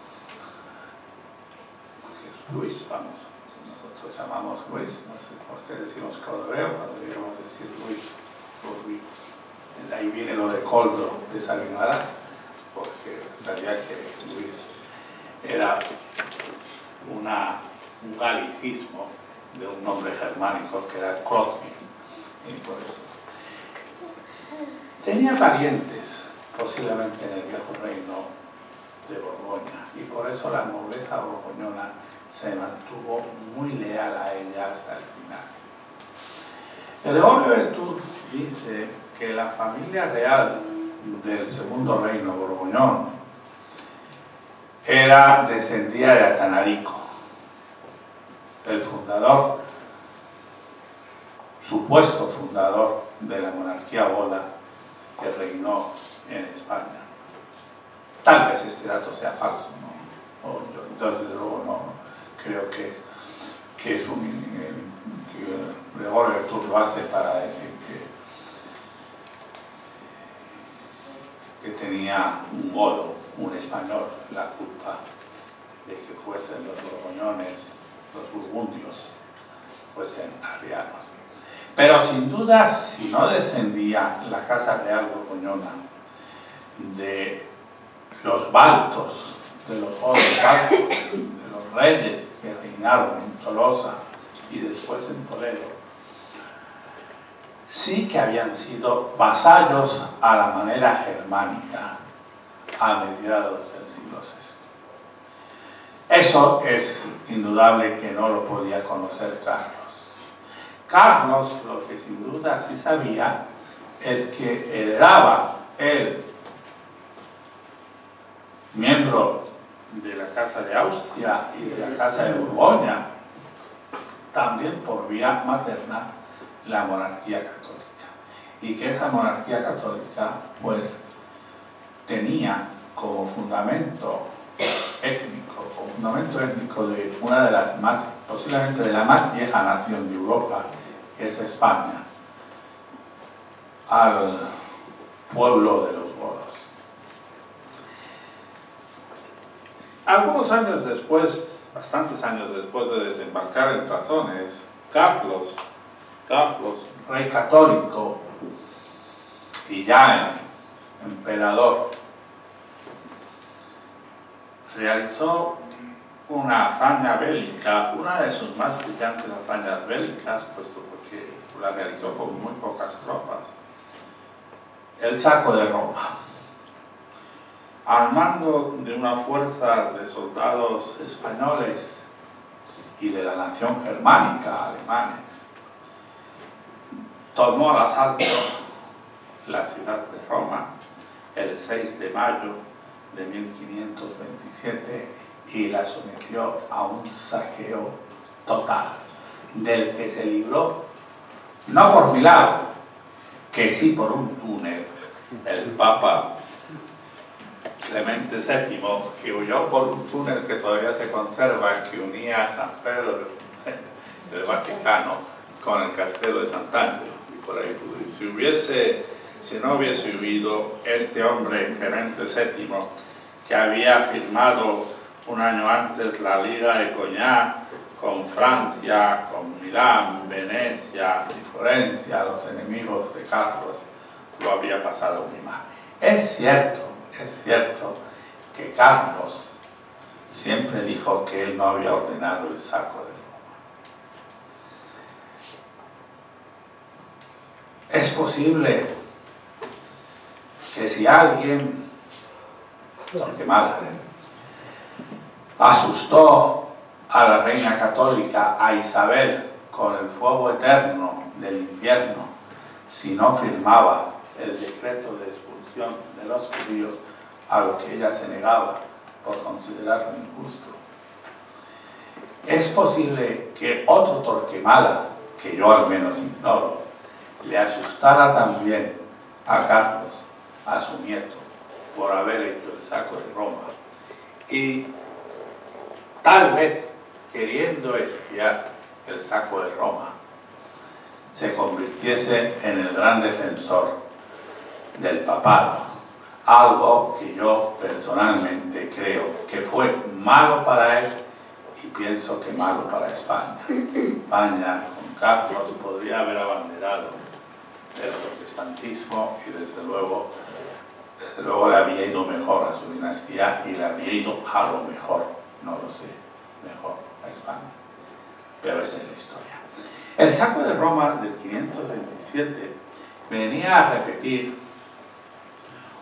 que es Luis, vamos, nosotros llamamos Luis, no sé por qué decimos Clodoveo, cuando deberíamos decir Luis, por Luis. De ahí viene lo de Coldo de Sabino Arana, porque sabía que Luis era una, un galicismo de un nombre germánico que era Cosmi, y por eso. Tenía parientes, posiblemente en el viejo reino de Borgoña, y por eso la nobleza borgoñona se mantuvo muy leal a ella hasta el final. Gregorio de Tours dice que la familia real del segundo reino borgoñón era descendida de Atanarico, el fundador, supuesto fundador de la monarquía goda que reinó en España. Tal vez este dato sea falso, ¿no? O yo, desde luego no creo que es, que es un que Gregorio de Tours lo hace para decir que, que tenía un godo, un español, la culpa de que fuesen los borgoñones, los burgundios, fuesen arrianos. Pero sin duda, si no descendía la casa real borgoñona de los baltos, de los godos baltos, de los reyes que reinaron en Tolosa y después en Toledo, sí que habían sido vasallos a la manera germánica a mediados del siglo sexto. Eso es indudable que no lo podía conocer Carlos. Carlos, lo que sin duda sí sabía, es que heredaba él, miembro de la Casa de Austria y de la Casa de Borgoña, también por vía materna, la monarquía católica. Y que esa monarquía católica, pues, tenía como fundamento étnico, como fundamento étnico de una de las más, posiblemente de la más vieja nación de Europa, que es España, al pueblo de los godos. Algunos años después, bastantes años después de desembarcar en Tazones, Carlos, Carlos, rey católico y ya emperador, realizó una hazaña bélica, una de sus más brillantes hazañas bélicas, puesto porque la realizó con muy pocas tropas, el saco de Roma. Al mando de una fuerza de soldados españoles y de la nación germánica, alemanes, tomó al asalto la ciudad de Roma el seis de mayo de mil quinientos veintisiete y la sometió a un saqueo total, del que se libró, no por milagro, que sí por un túnel, el Papa Clemente séptimo, que huyó por un túnel que todavía se conserva, que unía a San Pedro del Vaticano con el Castelo de Sant'Angelo, y por ahí pudo ir. Si hubiese, si no hubiese huido este hombre, Clemente séptimo, que había firmado un año antes la Liga de Coñac con Francia, con Milán, Venecia y Florencia, los enemigos de Carlos, lo había pasado muy mal. Es cierto, es cierto que Carlos siempre dijo que él no había ordenado el saco de Roma. Es posible que si alguien, porque madre, asustó a la reina católica, a Isabel, con el fuego eterno del infierno, si no firmaba el decreto de expulsión de los judíos, a lo que ella se negaba por considerarlo injusto. Es posible que otro Torquemada, que yo al menos ignoro, le asustara también a Carlos, a su nieto, por haber hecho el saco de Roma, y tal vez queriendo espiar el saco de Roma, se convirtiese en el gran defensor del papado, algo que yo personalmente creo que fue malo para él y pienso que malo para España. España con Carlos podría haber abanderado el protestantismo y desde luego, desde luego le había ido mejor a su dinastía y le había ido a lo mejor, no lo sé, mejor a España. Pero esa es la historia. El saco de Roma del quinientos veintisiete venía a repetir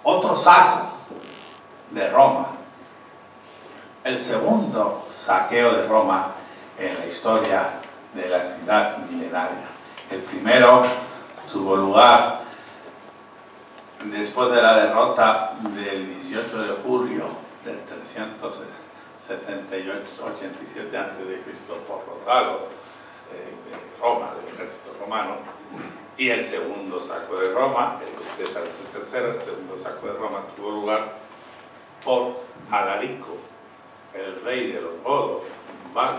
otro saco de Roma, el segundo saqueo de Roma en la historia de la ciudad milenaria. El primero tuvo lugar después de la derrota del dieciocho de julio del trescientos setenta y ocho, ochenta y siete antes de Cristo por los galos eh, de Roma, del ejército romano, y el segundo saco de Roma, el César el tercero, el segundo saco de Roma tuvo lugar por Alarico, el rey de los godos, un bárbaro,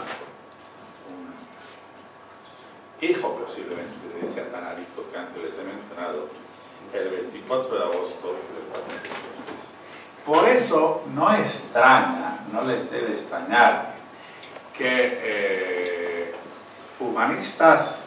un hijo posiblemente de ese Alarico que antes les he mencionado, el veinticuatro de agosto del cuatrocientos tres. Por eso no extraña, no les debe extrañar que eh, humanistas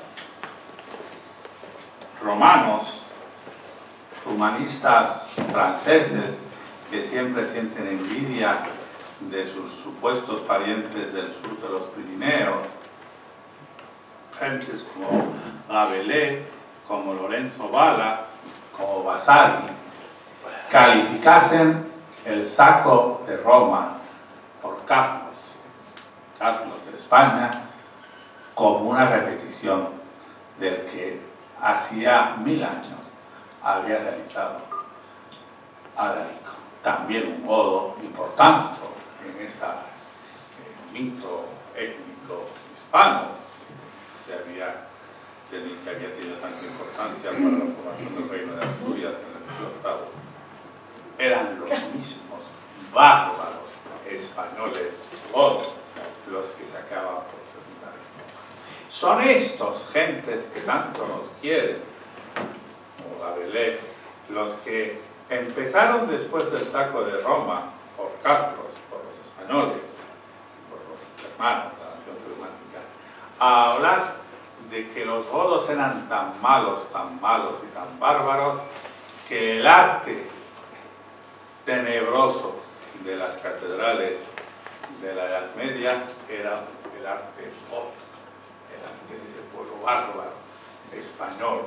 romanos, humanistas franceses, que siempre sienten envidia de sus supuestos parientes del sur de los Pirineos, gentes como Rabelais, como Lorenzo Valla, como Vasari, calificasen el saco de Roma por Carlos, Carlos de España, como una repetición del que hacía mil años había realizado Alarico, también un godo, y por tanto en ese eh, mito étnico hispano que había, tenido, que había tenido tanta importancia para la formación del reino de Asturias en el siglo octavo, eran los mismos bárbaros españoles godos los que sacaban por segunda vez. Son estos gentes que tanto nos quieren, como Rabelais, los que empezaron después del saco de Roma por Carlos, por los españoles, por los hermanos de la nación germánica, a hablar de que los godos eran tan malos, tan malos y tan bárbaros, que el arte tenebroso de las catedrales de la Edad Media era el arte gótico, el arte de ese pueblo bárbaro español.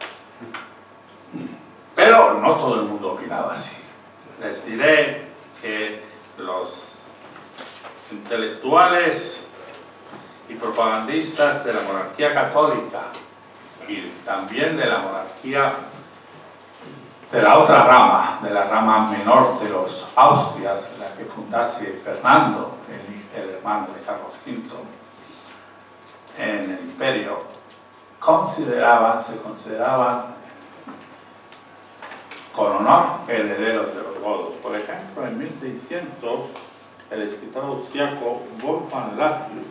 Pero no todo el mundo opinaba así. Les diré que los intelectuales y propagandistas de la monarquía católica y también de la monarquía de la otra rama, de la rama menor de los Austrias, la que fundase Fernando, el, el hermano de Carlos quinto, en el imperio, consideraban, se consideraban con honor herederos de los godos. Por ejemplo, en mil seiscientos, el escritor austriaco Wolfgang Lathius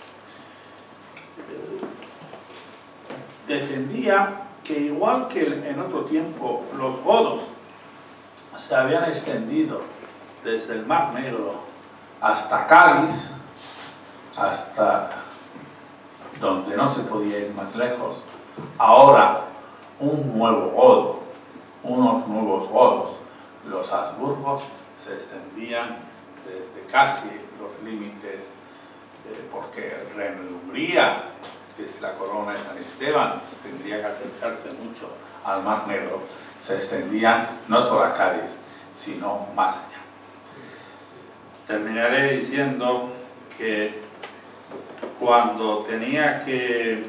defendía que igual que en otro tiempo los godos se habían extendido desde el Mar Negro hasta Cádiz, hasta donde no se podía ir más lejos, ahora un nuevo godo, unos nuevos godos, los Habsburgos, se extendían desde casi los límites, eh, porque el reino de Hungría, que es la corona de San Esteban, tendría que acercarse mucho al Mar Negro, se extendían no solo a Cádiz, sino más allá. Terminaré diciendo que cuando tenía que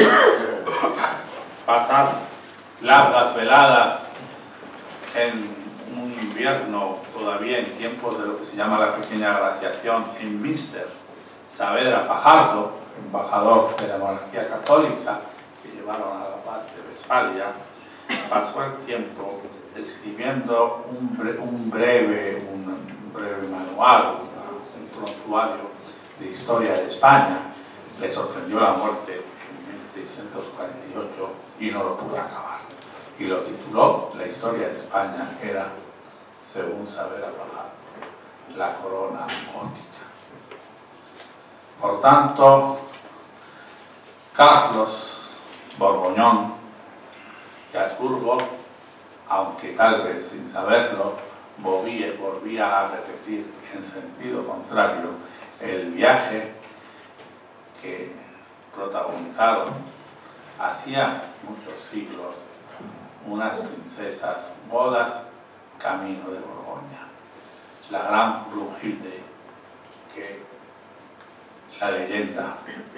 pasar largas veladas en un invierno, todavía en tiempos de lo que se llama la pequeña glaciación en Münster, Saavedra Fajardo, embajador de la monarquía católica, que llevaron a la paz de Westfalia, pasó el tiempo escribiendo un, bre un, breve, un breve manual, un prontuario de historia de España. Le sorprendió la muerte en mil seiscientos cuarenta y ocho y no lo pudo acabar. Y lo tituló La historia de España era, según Saavedra Fajardo, la corona gótica. Por tanto, Carlos Borgoñón y Habsburgo, aunque tal vez sin saberlo, volvía, volvía a repetir en sentido contrario el viaje que protagonizaron hacía muchos siglos unas princesas godas camino de Borgoña. La gran Brunhilde, que la leyenda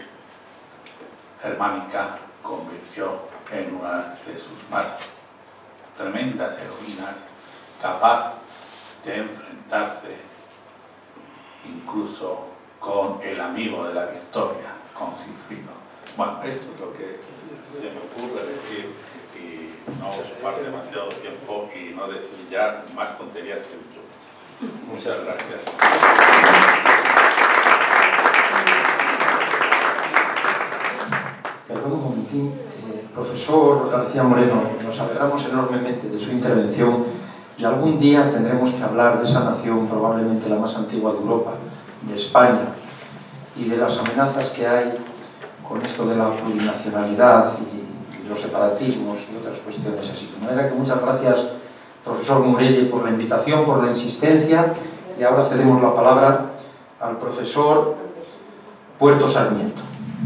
germánica convirtió en una de sus más tremendas heroínas, capaz de enfrentarse incluso con el amigo de la victoria, con Sigfrido. Bueno, esto es lo que se me ocurre decir, y no ocupar demasiado tiempo y no decir ya más tonterías que yo. Muchas gracias. Perdón un momentín, eh, profesor García Moreno, nos alegramos enormemente de su intervención y algún día tendremos que hablar de esa nación, probablemente la más antigua de Europa, de España, y de las amenazas que hay con esto de la plurinacionalidad y, y los separatismos y otras cuestiones así. De manera que muchas gracias, profesor Murelle, por la invitación, por la insistencia, y ahora cedemos la palabra al profesor Puerto Sarmiento.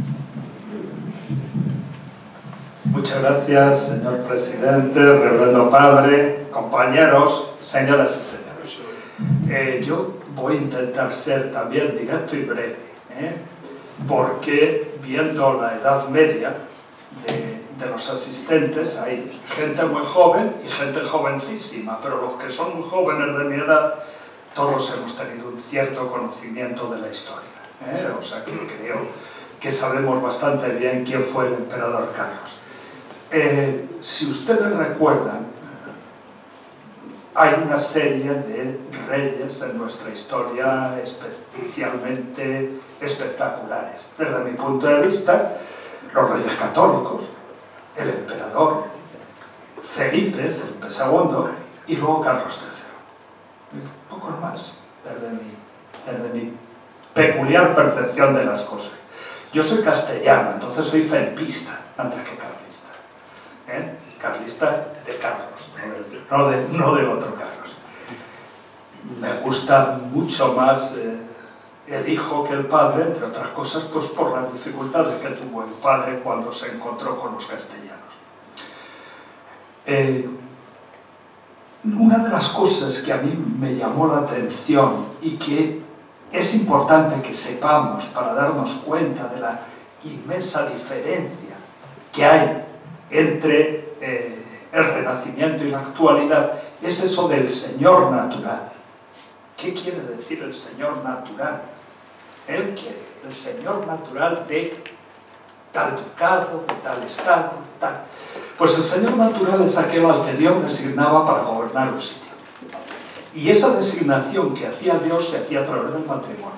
Muchas gracias, señor presidente, reverendo padre, compañeros, señoras y señores. Eh, yo voy a intentar ser también directo y breve, ¿eh? porque viendo la edad media de, de los asistentes hay gente muy joven y gente jovencísima, pero los que son muy jóvenes de mi edad, todos hemos tenido un cierto conocimiento de la historia, ¿eh? O sea que creo que sabemos bastante bien quién fue el emperador Carlos. Eh, si ustedes recuerdan, hay una serie de reyes en nuestra historia especialmente espectaculares. Desde mi punto de vista, los reyes católicos, el emperador, Felipe, Felipe segundo, y luego Carlos tercero. Pocos más, desde mi, desde mi peculiar percepción de las cosas. Yo soy castellano, entonces soy felipista antes que carlista. ¿Eh? Carlista de Carlos, no de, no, de, no de otro Carlos. Me gusta mucho más eh, el hijo que el padre, entre otras cosas, pues por las dificultades que tuvo el padre cuando se encontró con los castellanos. Eh, una de las cosas que a mí me llamó la atención y que es importante que sepamos para darnos cuenta de la inmensa diferencia que hay entre eh, el Renacimiento y la actualidad, es eso del señor natural. ¿Qué quiere decir el señor natural? Él quiere el señor natural de tal ducado, de tal estado, tal. Pues el señor natural es aquel al que Dios designaba para gobernar un sitio. Y esa designación que hacía Dios se hacía a través del matrimonio.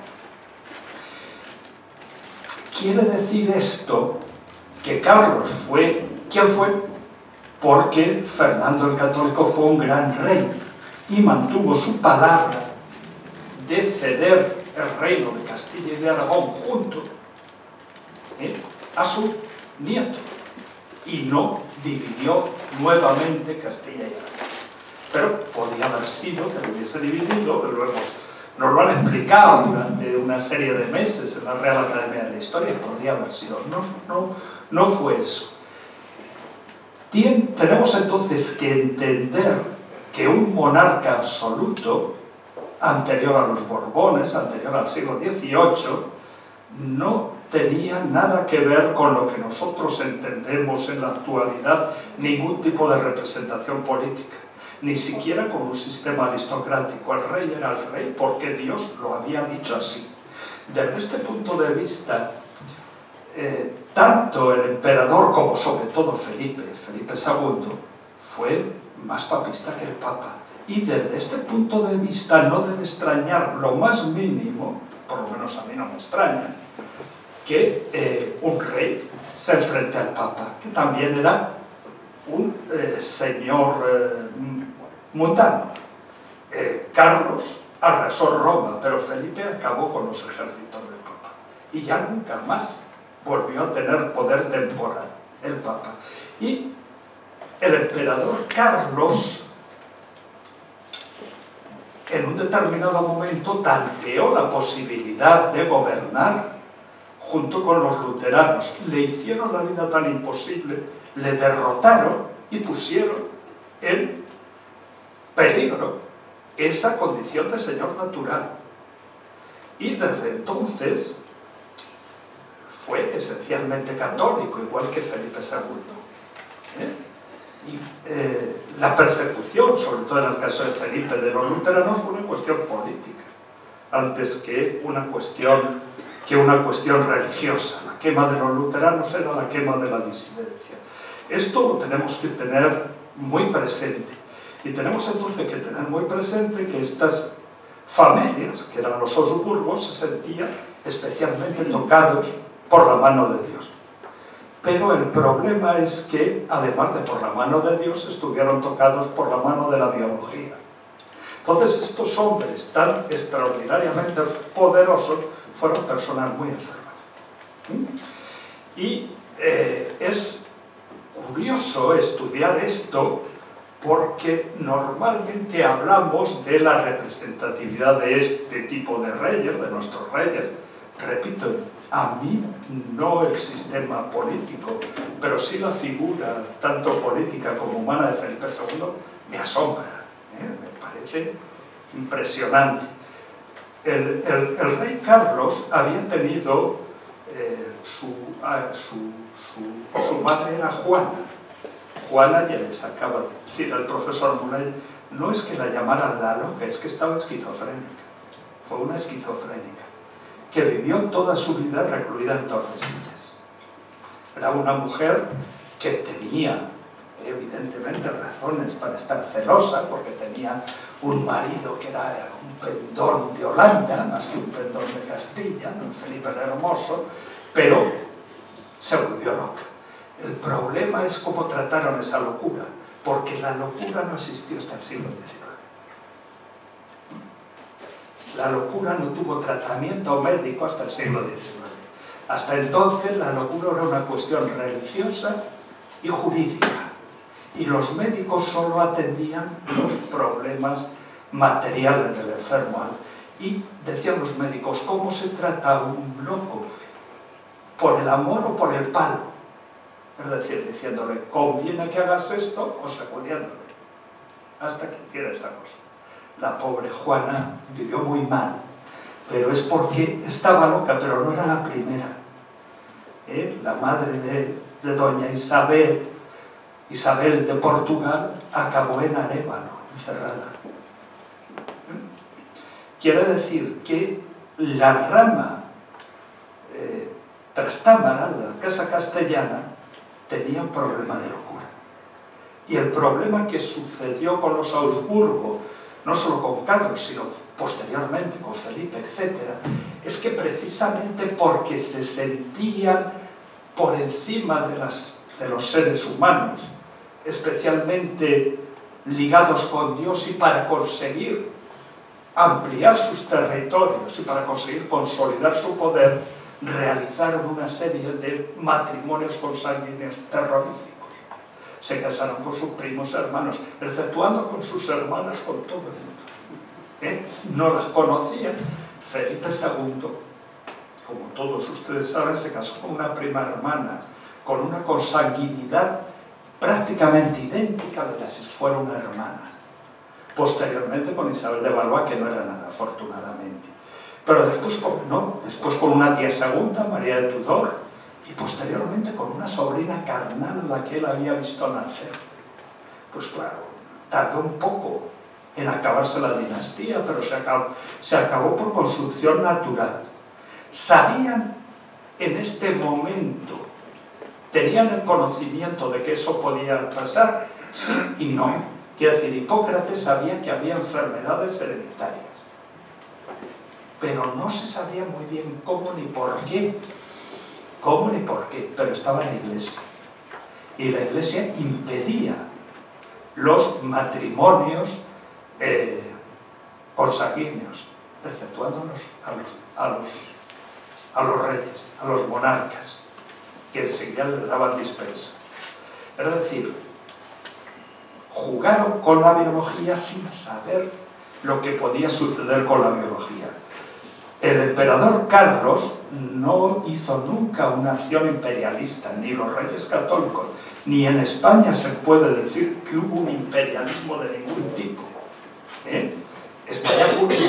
Quiere decir esto que Carlos fue... ¿Quién fue? Porque Fernando el Católico fue un gran rey y mantuvo su palabra de ceder el reino de Castilla y de Aragón junto ¿eh? a su nieto y no dividió nuevamente Castilla y Aragón. Pero podía haber sido que lo hubiese dividido, pero luego nos lo han explicado durante una serie de meses en la Real Academia de la Historia, podría haber sido. No, no, no fue eso. Tien, tenemos entonces que entender que un monarca absoluto, anterior a los Borbones, anterior al siglo dieciocho, no tenía nada que ver con lo que nosotros entendemos en la actualidad, ningún tipo de representación política, ni siquiera con un sistema aristocrático. El rey era el rey porque Dios lo había dicho así. Desde este punto de vista, eh, tanto el emperador como sobre todo Felipe, Felipe segundo, fue más papista que el Papa. Y desde este punto de vista no debe extrañar lo más mínimo, por lo menos a mí no me extraña, que eh, un rey se enfrente al Papa, que también era un eh, señor eh, mundano. Eh, Carlos arrasó Roma, pero Felipe acabó con los ejércitos del Papa. Y ya nunca más volvió a tener poder temporal el Papa. Y el emperador Carlos, en un determinado momento, tanteó la posibilidad de gobernar junto con los luteranos. Le hicieron la vida tan imposible, le derrotaron y pusieron en peligro esa condición de señor natural. Y desde entonces fue esencialmente católico, igual que Felipe segundo. ¿Eh? Y eh, la persecución, sobre todo en el caso de Felipe, de los luteranos fue una cuestión política, antes que una cuestión, que una cuestión religiosa. La quema de los luteranos era la quema de la disidencia. Esto lo tenemos que tener muy presente. Y tenemos entonces que tener muy presente que estas familias, que eran los Habsburgos, se sentían especialmente tocados por la mano de Dios. Pero el problema es que, además de por la mano de Dios, estuvieron tocados por la mano de la biología. Entonces, estos hombres tan extraordinariamente poderosos fueron personas muy enfermas. Y eh, es curioso estudiar esto porque normalmente hablamos de la representatividad de este tipo de reyes, de nuestros reyes. Repito, a mí no el sistema político, pero sí la figura, tanto política como humana, de Felipe segundo, me asombra, ¿eh? Me parece impresionante. El, el, el rey Carlos había tenido, eh, su, a, su, su, su madre era Juana. Juana, ya les acaba de decir el profesor Muley, no es que la llamaran la loca, es que estaba esquizofrénica. Fue una esquizofrénica, que vivió toda su vida recluida en Tordesillas. Era una mujer que tenía, evidentemente, razones para estar celosa, porque tenía un marido que era un pendón de Holanda, más que un pendón de Castilla, un Felipe el Hermoso, pero se volvió loca. El problema es cómo trataron esa locura, porque la locura no existió hasta el siglo diecinueve. La locura no tuvo tratamiento médico hasta el siglo diecinueve. Hasta entonces la locura era una cuestión religiosa y jurídica. Y los médicos solo atendían los problemas materiales del enfermo. Y decían los médicos, ¿cómo se trata a un loco? ¿Por el amor o por el palo? Es decir, diciéndole, conviene que hagas esto o sacudiéndole, hasta que hiciera esta cosa. La pobre Juana vivió muy mal, pero es porque estaba loca, pero no era la primera. ¿Eh? La madre de, de doña Isabel, Isabel de Portugal, acabó en Arévalo, encerrada. ¿Eh? Quiere decir que la rama eh, Trastámara, la casa castellana, tenía un problema de locura. Y el problema que sucedió con los Habsburgo, no solo con Carlos, sino posteriormente con Felipe, etcétera, es que precisamente porque se sentían por encima de, las, de los seres humanos, especialmente ligados con Dios, y para conseguir ampliar sus territorios y para conseguir consolidar su poder, realizaron una serie de matrimonios consanguíneos terroríficos. Se casaron con sus primos hermanos, exceptuando con sus hermanas, con todo el mundo. ¿Eh? No las conocían. Felipe segundo, como todos ustedes saben, se casó con una prima hermana, con una consanguinidad prácticamente idéntica de las si fueron hermanas. Posteriormente con Isabel de Valois, que no era nada, afortunadamente. Pero después con, no, después con una tía segunda, María de Tudor, y posteriormente con una sobrina carnal, la que él había visto nacer. Pues claro, tardó un poco en acabarse la dinastía, pero se acabó, se acabó por construcción natural. Sabían en este momento, tenían el conocimiento de que eso podía pasar, sí y no. Quiere decir, Hipócrates sabía que había enfermedades hereditarias, pero no se sabía muy bien cómo ni por qué, cómo ni por qué, pero estaba en la iglesia. Y la iglesia impedía los matrimonios eh, consanguíneos, exceptuándolos a los, a, los, a los reyes, a los monarcas, que enseguida les daban dispensa. Es decir, jugaron con la biología sin saber lo que podía suceder con la biología. El emperador Carlos no hizo nunca una acción imperialista, ni los reyes católicos, ni en España se puede decir que hubo un imperialismo de ningún tipo.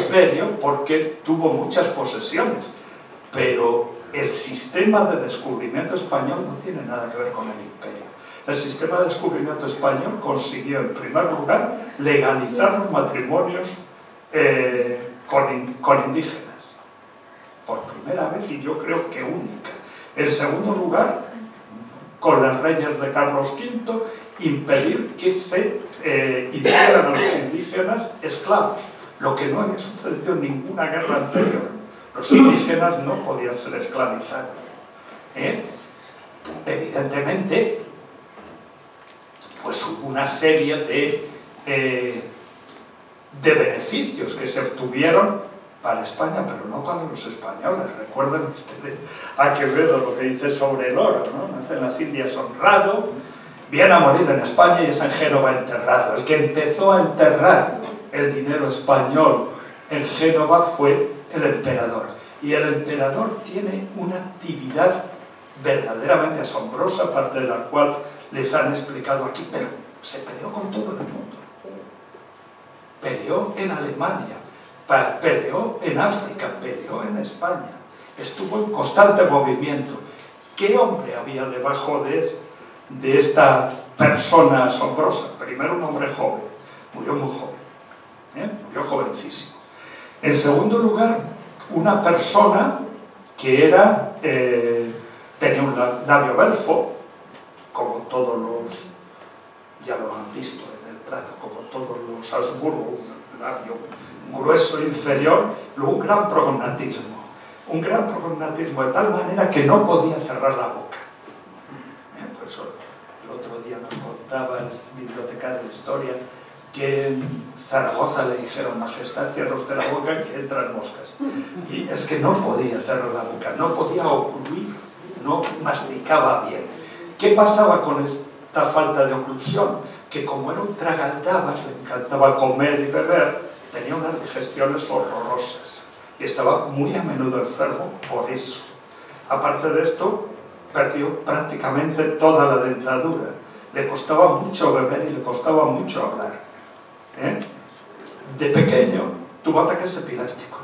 imperio porque tuvo muchas posesiones, pero el sistema de descubrimiento español no tiene nada que ver con el imperio. El sistema de descubrimiento español consiguió, en primer lugar, legalizar los matrimonios eh, con, in, con indígenas, por primera vez y yo creo que única. En segundo lugar, con las reyes de Carlos quinto, impedir que se eh, hicieran a los indígenas esclavos, lo que no había sucedido en ninguna guerra anterior. Los indígenas no podían ser esclavizados. ¿Eh? Evidentemente, pues hubo una serie de, eh, de beneficios que se obtuvieron para España, pero no para los españoles. Recuerden ustedes a Quevedo lo que dice sobre el oro, ¿no? Nace en las Indias honrado, viene a morir en España y es en Génova enterrado. El que empezó a enterrar el dinero español en Génova fue el emperador. Y el emperador tiene una actividad verdaderamente asombrosa, aparte de la cual les han explicado aquí, pero se peleó con todo el mundo. Peleó en Alemania, peleó en África, peleó en España, estuvo en constante movimiento. ¿Qué hombre había debajo de, de esta persona asombrosa? Primero, un hombre joven, murió muy joven, ¿eh? murió jovencísimo. En segundo lugar, una persona que era, eh, tenía un labio belfo, como todos los, ya lo han visto en el Prado, como todos los Habsburgo, un labio grueso inferior, luego un gran prognatismo, un gran prognatismo de tal manera que no podía cerrar la boca. Eh, por eso el otro día nos contaba el bibliotecario de historia que en Zaragoza le dijeron: Majestad, cierra usted la boca que entran moscas. Y es que no podía cerrar la boca, no podía ocluir, no masticaba bien. ¿Qué pasaba con esta falta de oclusión? Que como era un tragaldabas, le encantaba comer y beber, tenía unas digestiones horrorosas y estaba muy a menudo enfermo por eso. Aparte de esto, perdió prácticamente toda la dentadura. Le costaba mucho beber y le costaba mucho hablar. ¿Eh? De pequeño tuvo ataques epilépticos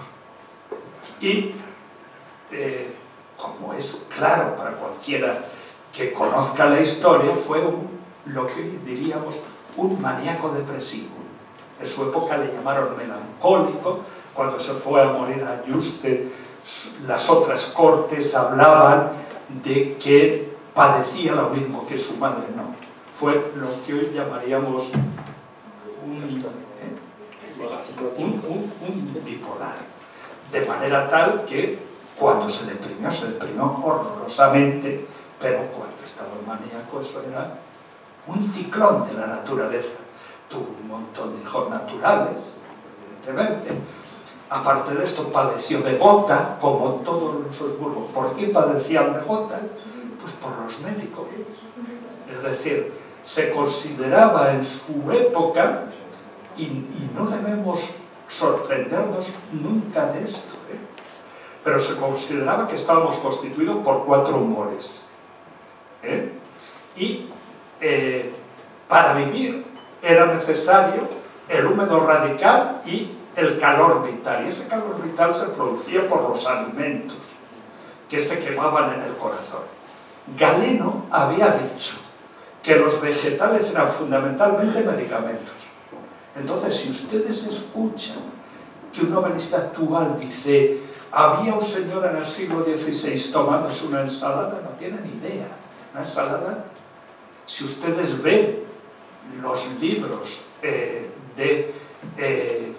y, eh, como es claro para cualquiera que conozca la historia, fue un, lo que hoy diríamos un maníaco depresivo. En su época le llamaron melancólico. Cuando se fue a morir a Yuste, las otras cortes hablaban de que padecía lo mismo que su madre. No, fue lo que hoy llamaríamos un, ¿eh? un, un, un bipolar, de manera tal que cuando se deprimió, se deprimió horrorosamente, pero cuando estaba maníaco eso era un ciclón de la naturaleza. Tuvo un montón de hijos naturales, evidentemente. Aparte de esto, padeció de gota, como todos los Habsburgo. ¿Por qué padecían de gota? Pues por los médicos. Es decir, se consideraba en su época, y, y no debemos sorprendernos nunca de esto, ¿eh? pero se consideraba que estábamos constituidos por cuatro humores. ¿eh? Y eh, para vivir era necesario el húmedo radical y el calor vital. Y ese calor vital se producía por los alimentos que se quemaban en el corazón. Galeno había dicho que los vegetales eran fundamentalmente medicamentos. Entonces, si ustedes escuchan que un novelista actual dice: había un señor en el siglo dieciséis tomándose una ensalada, no tienen idea. Una ensalada, si ustedes ven los libros eh, de eh,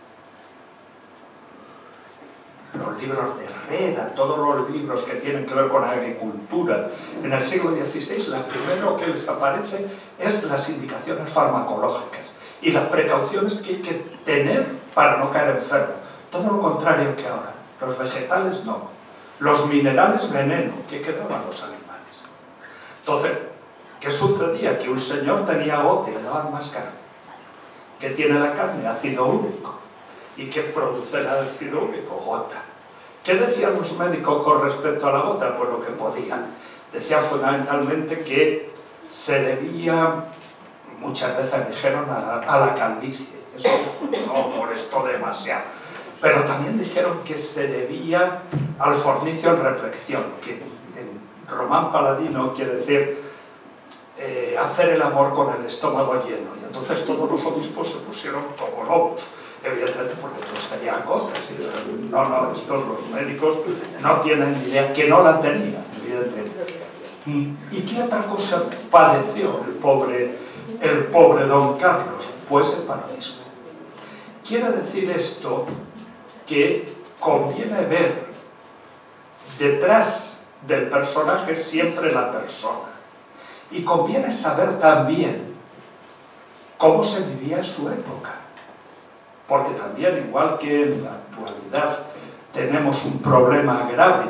los libros de Herrera, todos los libros que tienen que ver con agricultura en el siglo dieciséis, lo primero que les aparece es las indicaciones farmacológicas y las precauciones que hay que tener para no caer enfermo. Todo lo contrario que ahora. Los vegetales no, los minerales veneno, que quedaban los animales. Entonces, ¿qué sucedía? Que un señor tenía gota y le daban más carne. ¿Qué tiene la carne? Ácido úrico. ¿Y qué produce el ácido úrico? Gota. ¿Qué decían los médicos con respecto a la gota? Pues lo que podían. Decían fundamentalmente que se debía, muchas veces dijeron, a, a la calvicie. Eso no molestó demasiado. pero también dijeron que se debía al fornicio en reflexión, que en román paladino quiere decir eh, hacer el amor con el estómago lleno, y entonces todos los obispos se pusieron como lobos, evidentemente porque todos tenían cosas, y no, no, estos los médicos no tienen ni idea, que no la tenían, evidentemente. ¿Y qué otra cosa padeció el pobre, el pobre don Carlos? Pues el paludismo. Quiere decir esto que conviene ver detrás del personaje siempre la persona. Y conviene saber también cómo se vivía en su época. Porque también, igual que en la actualidad, tenemos un problema grave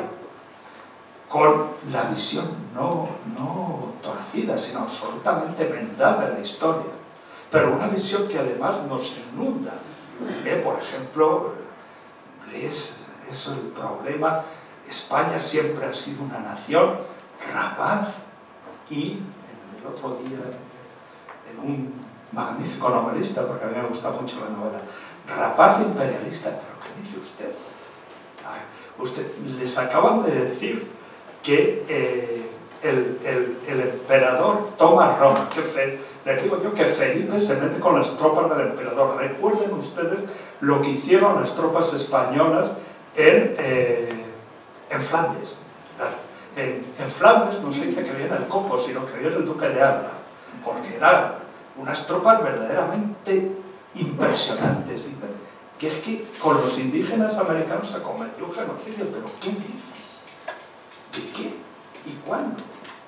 con la visión no, no torcida, sino absolutamente vendada de la historia. Pero una visión que además nos inunda. ¿Eh? Por ejemplo, es, es el problema. España siempre ha sido una nación rapaz, y en el otro día, en un magnífico novelista, porque a mí me gusta mucho la novela, rapaz imperialista. ¿Pero qué dice usted? Ah, usted les acaban de decir que eh, el, el, el emperador toma Roma, que fe, les digo yo que Felipe se mete con las tropas del emperador. Recuerden ustedes lo que hicieron las tropas españolas en, eh, en Flandes. En, en Flandes no se dice que viene el Coco, sino que viene el duque de Alba, porque eran unas tropas verdaderamente impresionantes. Que es que con los indígenas americanos se cometió un genocidio. ¿Pero qué dices? ¿De qué? ¿Y cuándo?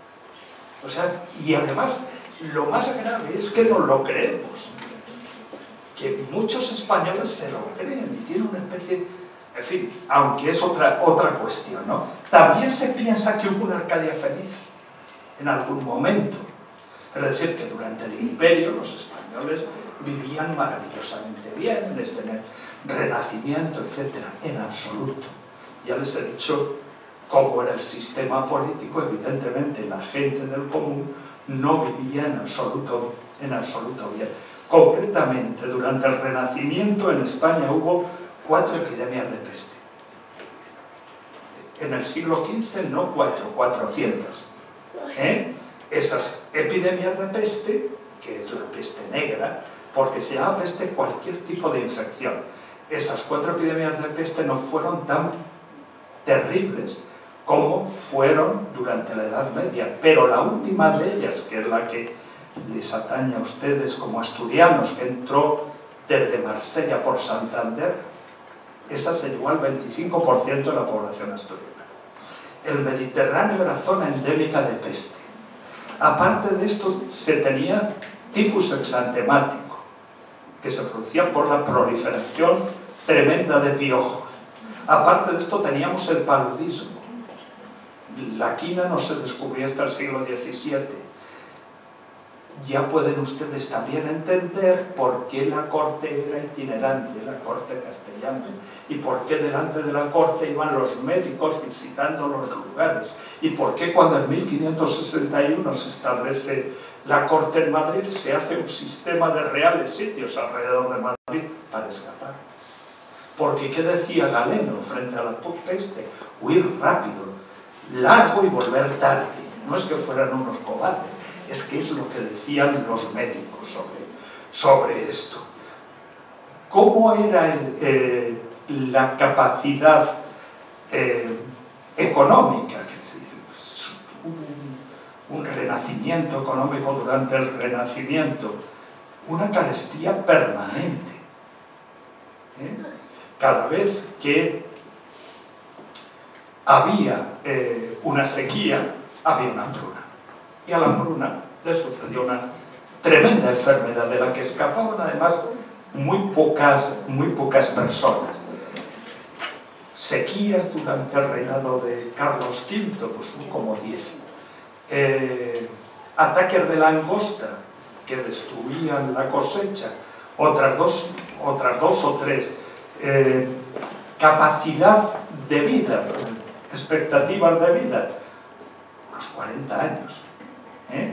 O sea, y además, lo más grave es que no lo creemos. Que muchos españoles se lo creen y tienen una especie... En fin, aunque es otra, otra cuestión, ¿no? También se piensa que hubo una Arcadia feliz en algún momento. Es decir, que durante el Imperio los españoles vivían maravillosamente bien, desde el Renacimiento, etcétera. En absoluto. Ya les he dicho cómo era el sistema político. Evidentemente la gente del común no vivía en absoluto, en absoluto bien. Concretamente, durante el Renacimiento en España hubo cuatro epidemias de peste. En el siglo quince no cuatro, cuatrocientas. ¿Eh? Esas epidemias de peste, que es la peste negra, porque se llama peste cualquier tipo de infección. Esas cuatro epidemias de peste no fueron tan terribles como fueron durante la Edad Media, pero la última de ellas, que es la que les atañe a ustedes como asturianos, que entró desde Marsella por Santander, esa se llegó al veinticinco por ciento de la población asturiana. El Mediterráneo era zona endémica de peste. Aparte de esto, se tenía tifus exantemático, que se producía por la proliferación tremenda de piojos. Aparte de esto, teníamos el paludismo. La quina no se descubrió hasta el siglo diecisiete. Ya pueden ustedes también entender por qué la corte era itinerante, la corte castellana, y por qué delante de la corte iban los médicos visitando los lugares, y por qué cuando en mil quinientos sesenta y uno se establece la corte en Madrid se hace un sistema de reales sitios alrededor de Madrid para escapar. Porque ¿qué decía Galeno frente a la peste? Huir rápido, largo y volver tarde. No es que fueran unos cobardes, es que es lo que decían los médicos sobre, sobre esto. ¿Cómo era el, eh, la capacidad eh, económica? Un, un renacimiento económico durante el Renacimiento, una carestía permanente. ¿Eh? Cada vez que había eh, una sequía, había una hambruna. Y a la hambruna le sucedió una tremenda enfermedad de la que escapaban además muy pocas, muy pocas personas. Sequías durante el reinado de Carlos quinto, pues como diez. Eh, ataques de langosta que destruían la cosecha, otras dos, otras dos o tres. Eh, capacidad de vida, expectativas de vida, unos cuarenta años. ¿Eh?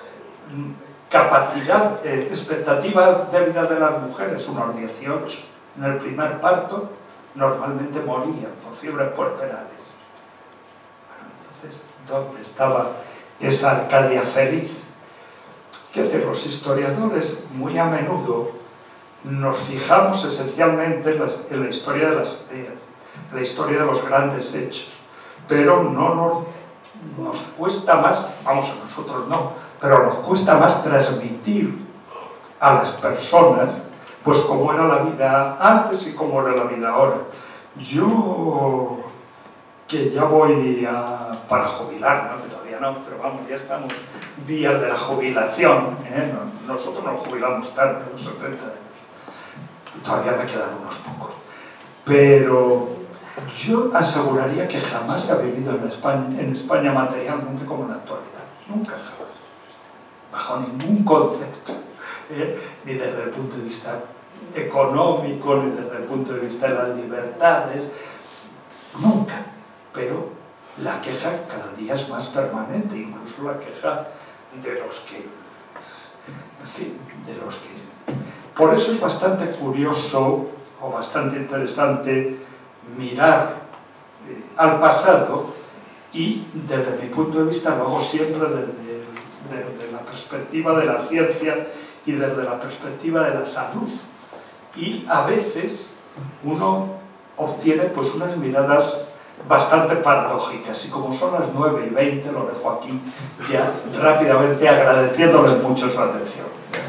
Capacidad, eh, expectativa de vida de las mujeres, unos dieciocho. En el primer parto normalmente morían por fiebres puerperales. Bueno, entonces, ¿dónde estaba esa Arcadia feliz? Quiero decir, los historiadores muy a menudo nos fijamos esencialmente en la, en la historia de las ideas, en la historia de los grandes hechos, pero no nos, nos cuesta más, vamos, a nosotros no, pero nos cuesta más transmitir a las personas pues cómo era la vida antes y cómo era la vida ahora. Yo, que ya voy a, para jubilar, ¿no? Que todavía no, pero vamos, ya estamos días de la jubilación, ¿eh? Nosotros nos jubilamos tarde, a los setenta años. Todavía me quedan unos pocos. Pero yo aseguraría que jamás se ha vivido en España, en España materialmente como en la actualidad. Nunca, jamás. Bajo ningún concepto. ¿eh? Ni desde el punto de vista económico, ni desde el punto de vista de las libertades. Nunca. Pero la queja cada día es más permanente, incluso la queja de los que... En fin, de los que... Por eso es bastante curioso o bastante interesante mirar eh, al pasado y, desde mi punto de vista, lo hago siempre desde, desde la perspectiva de la ciencia y desde la perspectiva de la salud. Y a veces uno obtiene pues unas miradas bastante paradójicas, y como son las nueve y veinte lo dejo aquí ya rápidamente, agradeciéndoles mucho su atención.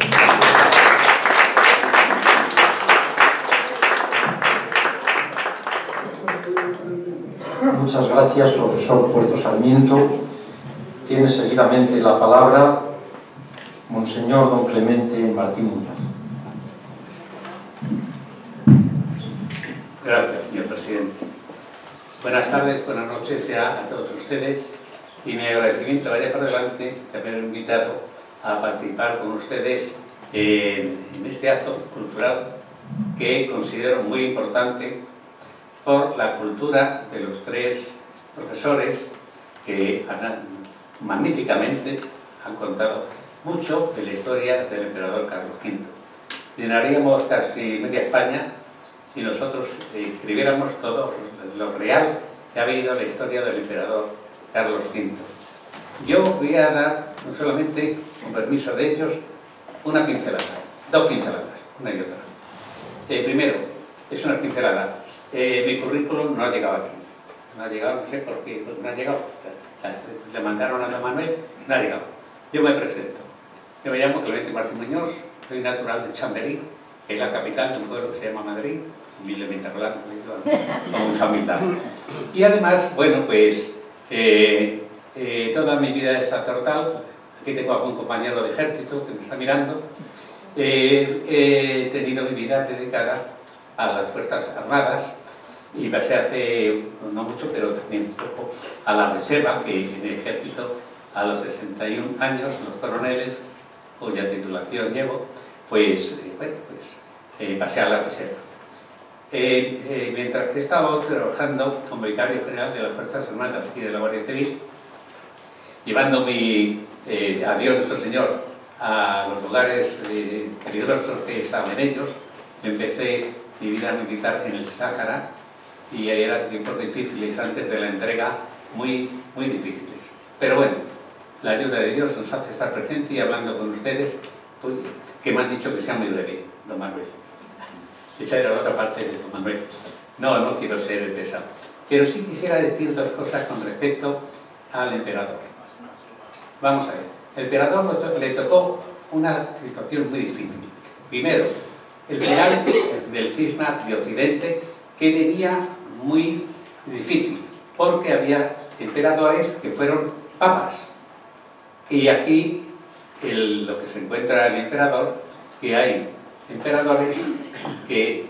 Muchas gracias, profesor Puerto Sarmiento. Tiene seguidamente la palabra Monseñor don Clemente Martín Muñoz. Gracias, señor presidente. Buenas tardes, buenas noches ya a todos ustedes, y mi agradecimiento vaya por delante de haber invitado a participar con ustedes en, en este acto cultural que considero muy importante por la cultura de los tres profesores que han, magníficamente han contado mucho de la historia del emperador Carlos quinto. Llenaríamos casi media España si nosotros escribiéramos todo lo real que ha habido en la historia del emperador Carlos quinto. Yo voy a dar, no solamente, con permiso de ellos, una pincelada, dos pinceladas, una y otra. Eh, primero, es una pincelada. Eh, mi currículum no ha llegado aquí. No ha llegado, no sé por qué, pues no ha llegado. Le mandaron a don Manuel, no ha llegado. Yo me presento. Yo me llamo Clemente Martín Muñoz, soy natural de Chamberí, que es la capital de un pueblo que se llama Madrid, humildemente hablando, con mucha humildad. Y además, bueno, pues eh, eh, toda mi vida es sacerdotal. Aquí tengo a algún compañero de ejército que me está mirando. Eh, he tenido mi vida dedicada a las Fuerzas Armadas, y pasé hace no mucho, pero también poco, a la reserva, que en el ejército a los sesenta y un años, los coroneles, cuya titulación llevo, pues, eh, bueno, pues eh, pasé a la reserva. Eh, eh, mientras que estaba trabajando como vicario general de las Fuerzas Armadas y de la Guardia Civil, llevando mi eh, adiós nuestro Señor a los lugares eh, peligrosos que estaban en ellos, empecé mi vida militar en el Sáhara, y eran tiempos difíciles antes de la entrega, muy, muy difíciles. Pero bueno, la ayuda de Dios nos hace estar presente y hablando con ustedes, pues, que me han dicho que sea muy breve, don Manuel. Esa era la otra parte de don Manuel. No, no quiero ser pesado. Pero sí quisiera decir dos cosas con respecto al emperador. Vamos a ver. El emperador le tocó una situación muy difícil. Primero, el final del cisma de Occidente, que venía muy difícil, porque había emperadores que fueron papas. Y aquí el, lo que se encuentra el emperador, que hay emperadores que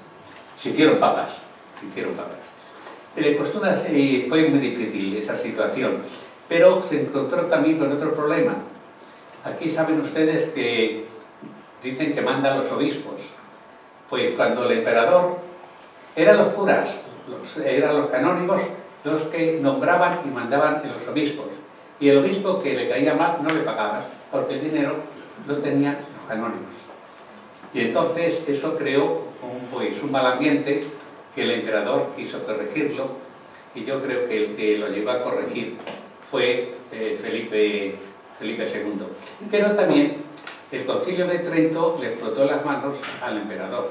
se hicieron papas, se hicieron papas. Le costó una, y fue muy difícil esa situación, pero se encontró también con otro problema. Aquí saben ustedes que dicen que mandan los obispos. Pues cuando el emperador, eran los curas, los, eran los canónigos los que nombraban y mandaban en los obispos. Y el obispo que le caía mal no le pagaba, porque el dinero lo tenían los canónigos. Y entonces eso creó un, pues, un mal ambiente que el emperador quiso corregirlo, y yo creo que el que lo llevó a corregir fue eh, Felipe, Felipe segundo. Pero también el Concilio de Trento le explotó las manos al emperador,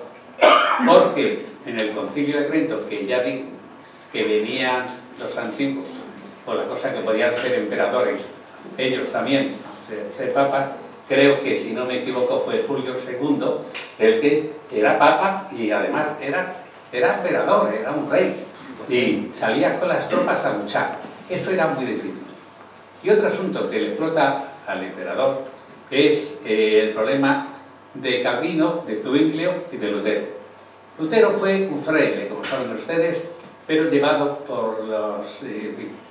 porque en el Concilio de Trento, que ya vi que venían los antiguos, o la cosa que podían ser emperadores, ellos también, ser, ser papas, creo que, si no me equivoco, fue Julio segundo, el que era papa y además era, era emperador, era un rey, y salía con las tropas a luchar. Eso era muy difícil. Y otro asunto que le explota al emperador es eh, el problema de Calvino, de Zwinglio y de Lutero. Lutero fue un fraile, como saben ustedes, pero llevado por los eh,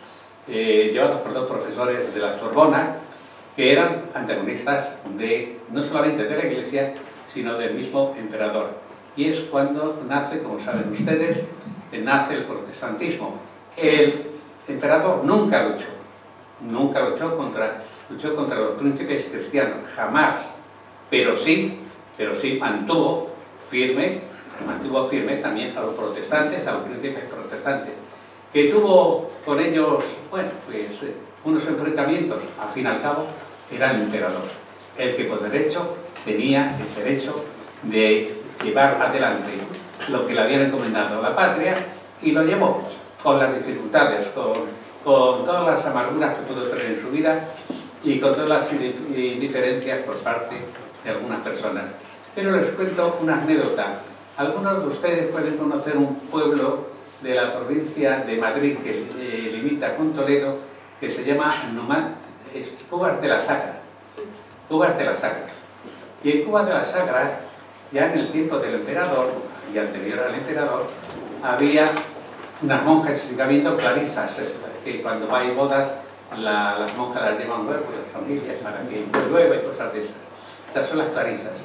eh, llevados por dos profesores de la Sorbona, que eran antagonistas de, no solamente de la Iglesia, sino del mismo emperador. Y es cuando nace, como saben ustedes, nace el protestantismo. El emperador nunca luchó, nunca luchó contra, luchó contra los príncipes cristianos, jamás, pero sí, pero sí mantuvo firme, mantuvo firme también a los protestantes, a los príncipes protestantes, que tuvo con ellos, bueno, pues unos enfrentamientos. Al fin y al cabo era el emperador el que por derecho tenía el derecho de llevar adelante lo que le habían encomendado a la patria, y lo llevó con las dificultades, con, con todas las amarguras que pudo tener en su vida y con todas las indiferencias por parte de algunas personas. Pero les cuento una anécdota. Algunos de ustedes pueden conocer un pueblo de la provincia de Madrid que eh, limita con Toledo, que se llama Numán, Cubas de la Sagra. Cubas de la Sagra. Y en Cubas de la Sagra, ya en el tiempo del emperador y anterior al emperador, había unas monjas, sigue habiendo clarisas, que cuando hay bodas la, las monjas las llevan luego a las familias para que llueva y cosas de esas. Estas son las clarisas.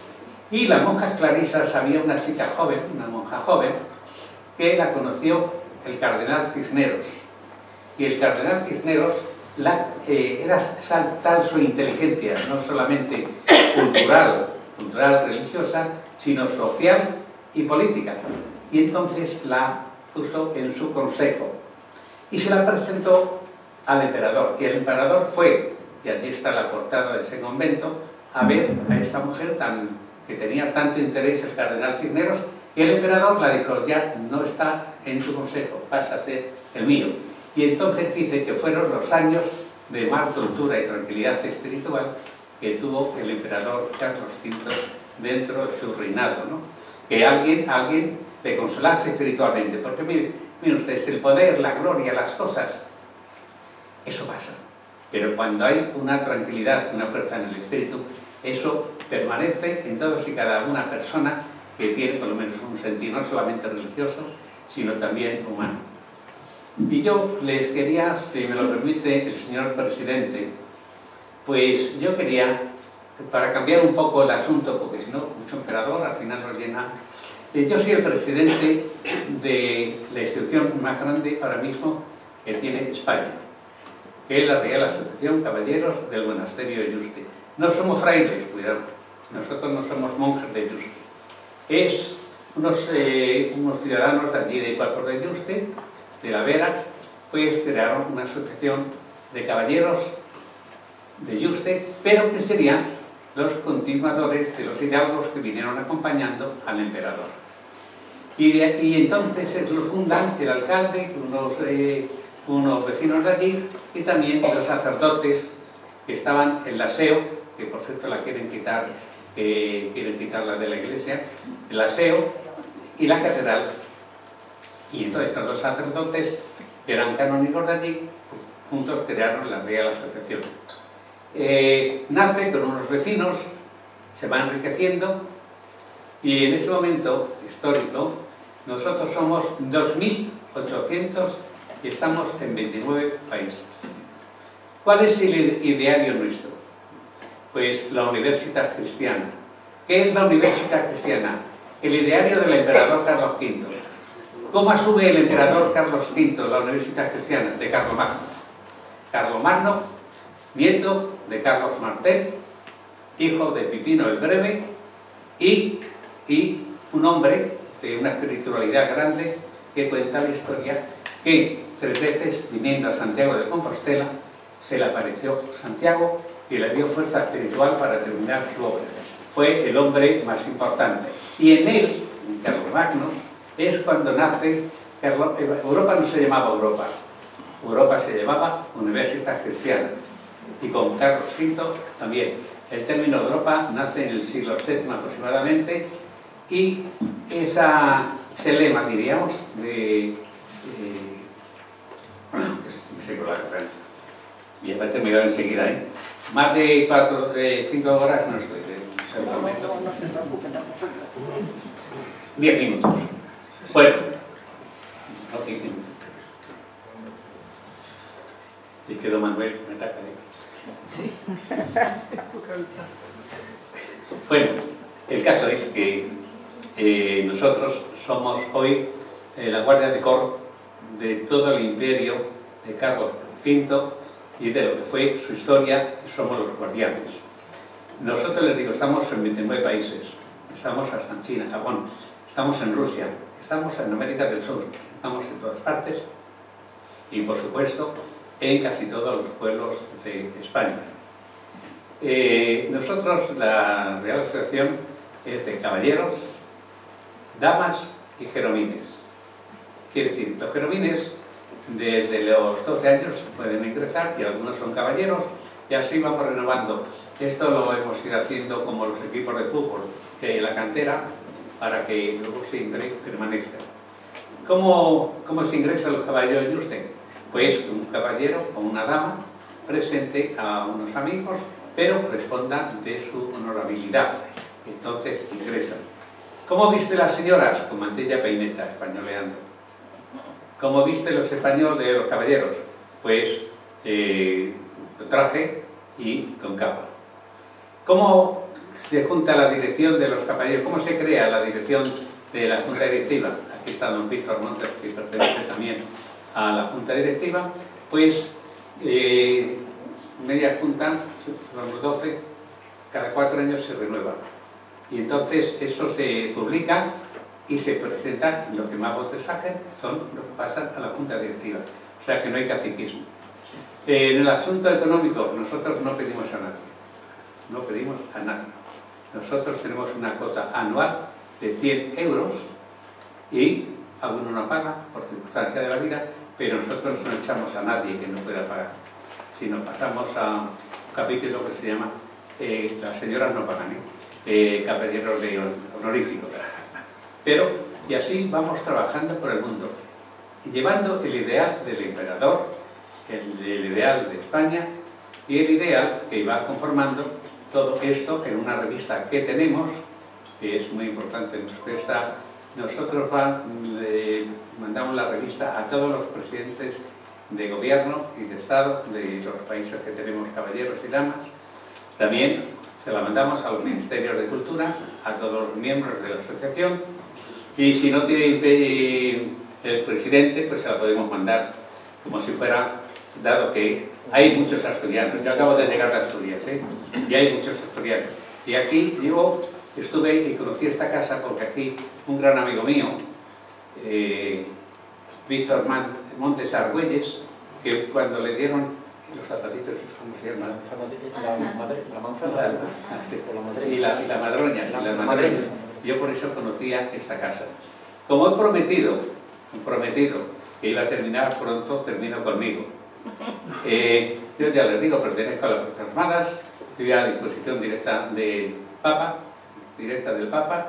Y las monjas clarisas, había una chica joven, una monja joven, que la conoció el cardenal Cisneros. Y el cardenal Cisneros la, eh, era tal su inteligencia, no solamente cultural, cultural, religiosa, sino social y política. Y entonces la puso en su consejo y se la presentó al emperador. Y el emperador fue, y allí está la portada de ese convento, a ver a esa mujer tan, que tenía tanto interés, el cardenal Cisneros, y el emperador la dijo: ya no está en tu consejo, pasa a ser el mío. Y entonces dice que fueron los años de más dulzura y tranquilidad espiritual que tuvo el emperador Carlos quinto dentro de su reinado, ¿no? Que alguien, alguien le consolase espiritualmente, porque miren, miren ustedes, el poder, la gloria, las cosas, eso pasa. Pero cuando hay una tranquilidad, una fuerza en el espíritu, eso permanece en todos y cada una persona que tiene por lo menos un sentido no solamente religioso, sino también humano. Y yo les quería, si me lo permite el señor presidente, pues yo quería, para cambiar un poco el asunto, porque si no, mucho emperador al final nos llena. Yo soy el presidente de la institución más grande ahora mismo que tiene España, que es la Real Asociación Caballeros del Monasterio de Yuste. No somos frailes, cuidado, nosotros no somos monjes de Yuste. Es unos, eh, unos ciudadanos de allí de Cuacos de Yuste, de la Vera, pues crearon una asociación de caballeros de Yuste, pero que serían los continuadores de los hidalgos que vinieron acompañando al emperador. Y, de, y entonces lo fundan el alcalde, unos, eh, unos vecinos de allí, y también los sacerdotes que estaban en la S E O, que por cierto la quieren quitar, eh, quieren quitarla de la iglesia, la S E O y la catedral. Y entonces estos dos sacerdotes, que eran canónigos de allí, juntos crearon la Real Asociación. Eh, nace con unos vecinos, se va enriqueciendo, y en ese momento histórico nosotros somos dos mil ochocientos y estamos en veintinueve países. ¿Cuál es el ideario nuestro? Pues la Universitat Cristiana. ¿Qué es la Universitat Cristiana? El ideario del emperador Carlos quinto. ¿Cómo asume el emperador Carlos quinto la Universitat Cristiana? De Carlomagno. Carlomagno, nieto de Carlos Martel, hijo de Pipino el Breve, y, y un hombre de una espiritualidad grande que cuenta la historia que tres veces viniendo a Santiago de Compostela se le apareció Santiago y le dio fuerza espiritual para terminar su obra. Fue el hombre más importante. Y en él, en Carlomagno, es cuando nace... Carlos, Europa no se llamaba Europa, Europa se llamaba Universitas Cristianas. Y con Carlos quinto también. El término Europa nace en el siglo séptimo aproximadamente y esa, ese lema, diríamos, de... Eh, me sé con la carrera. Y aparte me voy enseguida, ¿eh? Más de cuatro, de cinco horas no estoy, de un momento. No, no, no se preocupe, no. Diez minutos. Bueno, no diez minutos. Y quedó Manuel, me ataca, ¿eh? Sí. Bueno, el caso es que eh, nosotros somos hoy eh, la guardia de cor de todo el imperio de Carlos quinto y de lo que fue su historia, somos los guardianes. Nosotros, les digo, estamos en veintinueve países, estamos hasta en China, Japón, estamos en Rusia, estamos en América del Sur, estamos en todas partes y, por supuesto, en casi todos los pueblos de España. Eh, nosotros, la Real Asociación es de caballeros, damas y jeromines. Quiere decir, los jeromines desde los doce años pueden ingresar y algunos son caballeros y así vamos renovando. Esto lo hemos ido haciendo como los equipos de fútbol, que la cantera, para que luego siempre permanezcan. ¿Cómo, cómo se ingresan los caballeros en usted? Pues un caballero o una dama presente a unos amigos, pero responda de su honorabilidad. Entonces ingresan. ¿Cómo viste las señoras? Con mantilla peineta, españoleando. ¿Cómo viste los españoles de los caballeros? Pues eh, con traje y con capa. ¿Cómo se junta la dirección de los caballeros? ¿Cómo se crea la dirección de la Junta Directiva? Aquí está don Víctor Montes, que pertenece también a la Junta Directiva. Pues eh, media junta, son doce, cada cuatro años se renueva. Y entonces eso se publica y se presenta, lo que más votos saquen son los que pasan a la Junta Directiva. O sea que no hay caciquismo. Eh, en el asunto económico, nosotros no pedimos a nadie. No pedimos a nadie. Nosotros tenemos una cuota anual de cien euros y alguno no paga por circunstancia de la vida, pero nosotros no echamos a nadie que no pueda pagar. Si nos pasamos a un capítulo que se llama eh, las señoras no pagan, ¿eh? Eh, caballeros de honoríficos. Pero, y así vamos trabajando por el mundo, llevando el ideal del emperador, el, el ideal de España y el ideal que va conformando todo esto en una revista que tenemos, que es muy importante en nuestra empresa. Nosotros van, le mandamos la revista a todos los presidentes de gobierno y de Estado de los países que tenemos caballeros y damas. También se la mandamos a los ministerios de Cultura, a todos los miembros de la asociación, y si no tiene el presidente, pues se la podemos mandar como si fuera, dado que hay muchos asturianos. Yo acabo de llegar a Asturias, ¿eh? Y hay muchos asturianos. Y aquí yo estuve y conocí esta casa porque aquí un gran amigo mío, eh, Víctor Montes Argüelles, que cuando le dieron los zapatitos, ¿cómo se llama? La, madre, la manzana. La, ah, sí. O la madre. Y la, y la madroña, sí, La, la la madroña. madre. Yo por eso conocía esta casa. Como he prometido, he prometido que iba a terminar pronto, termino conmigo. Eh, yo ya les digo, pertenezco a las Fuerzas Armadas, estoy a disposición directa del Papa, directa del Papa,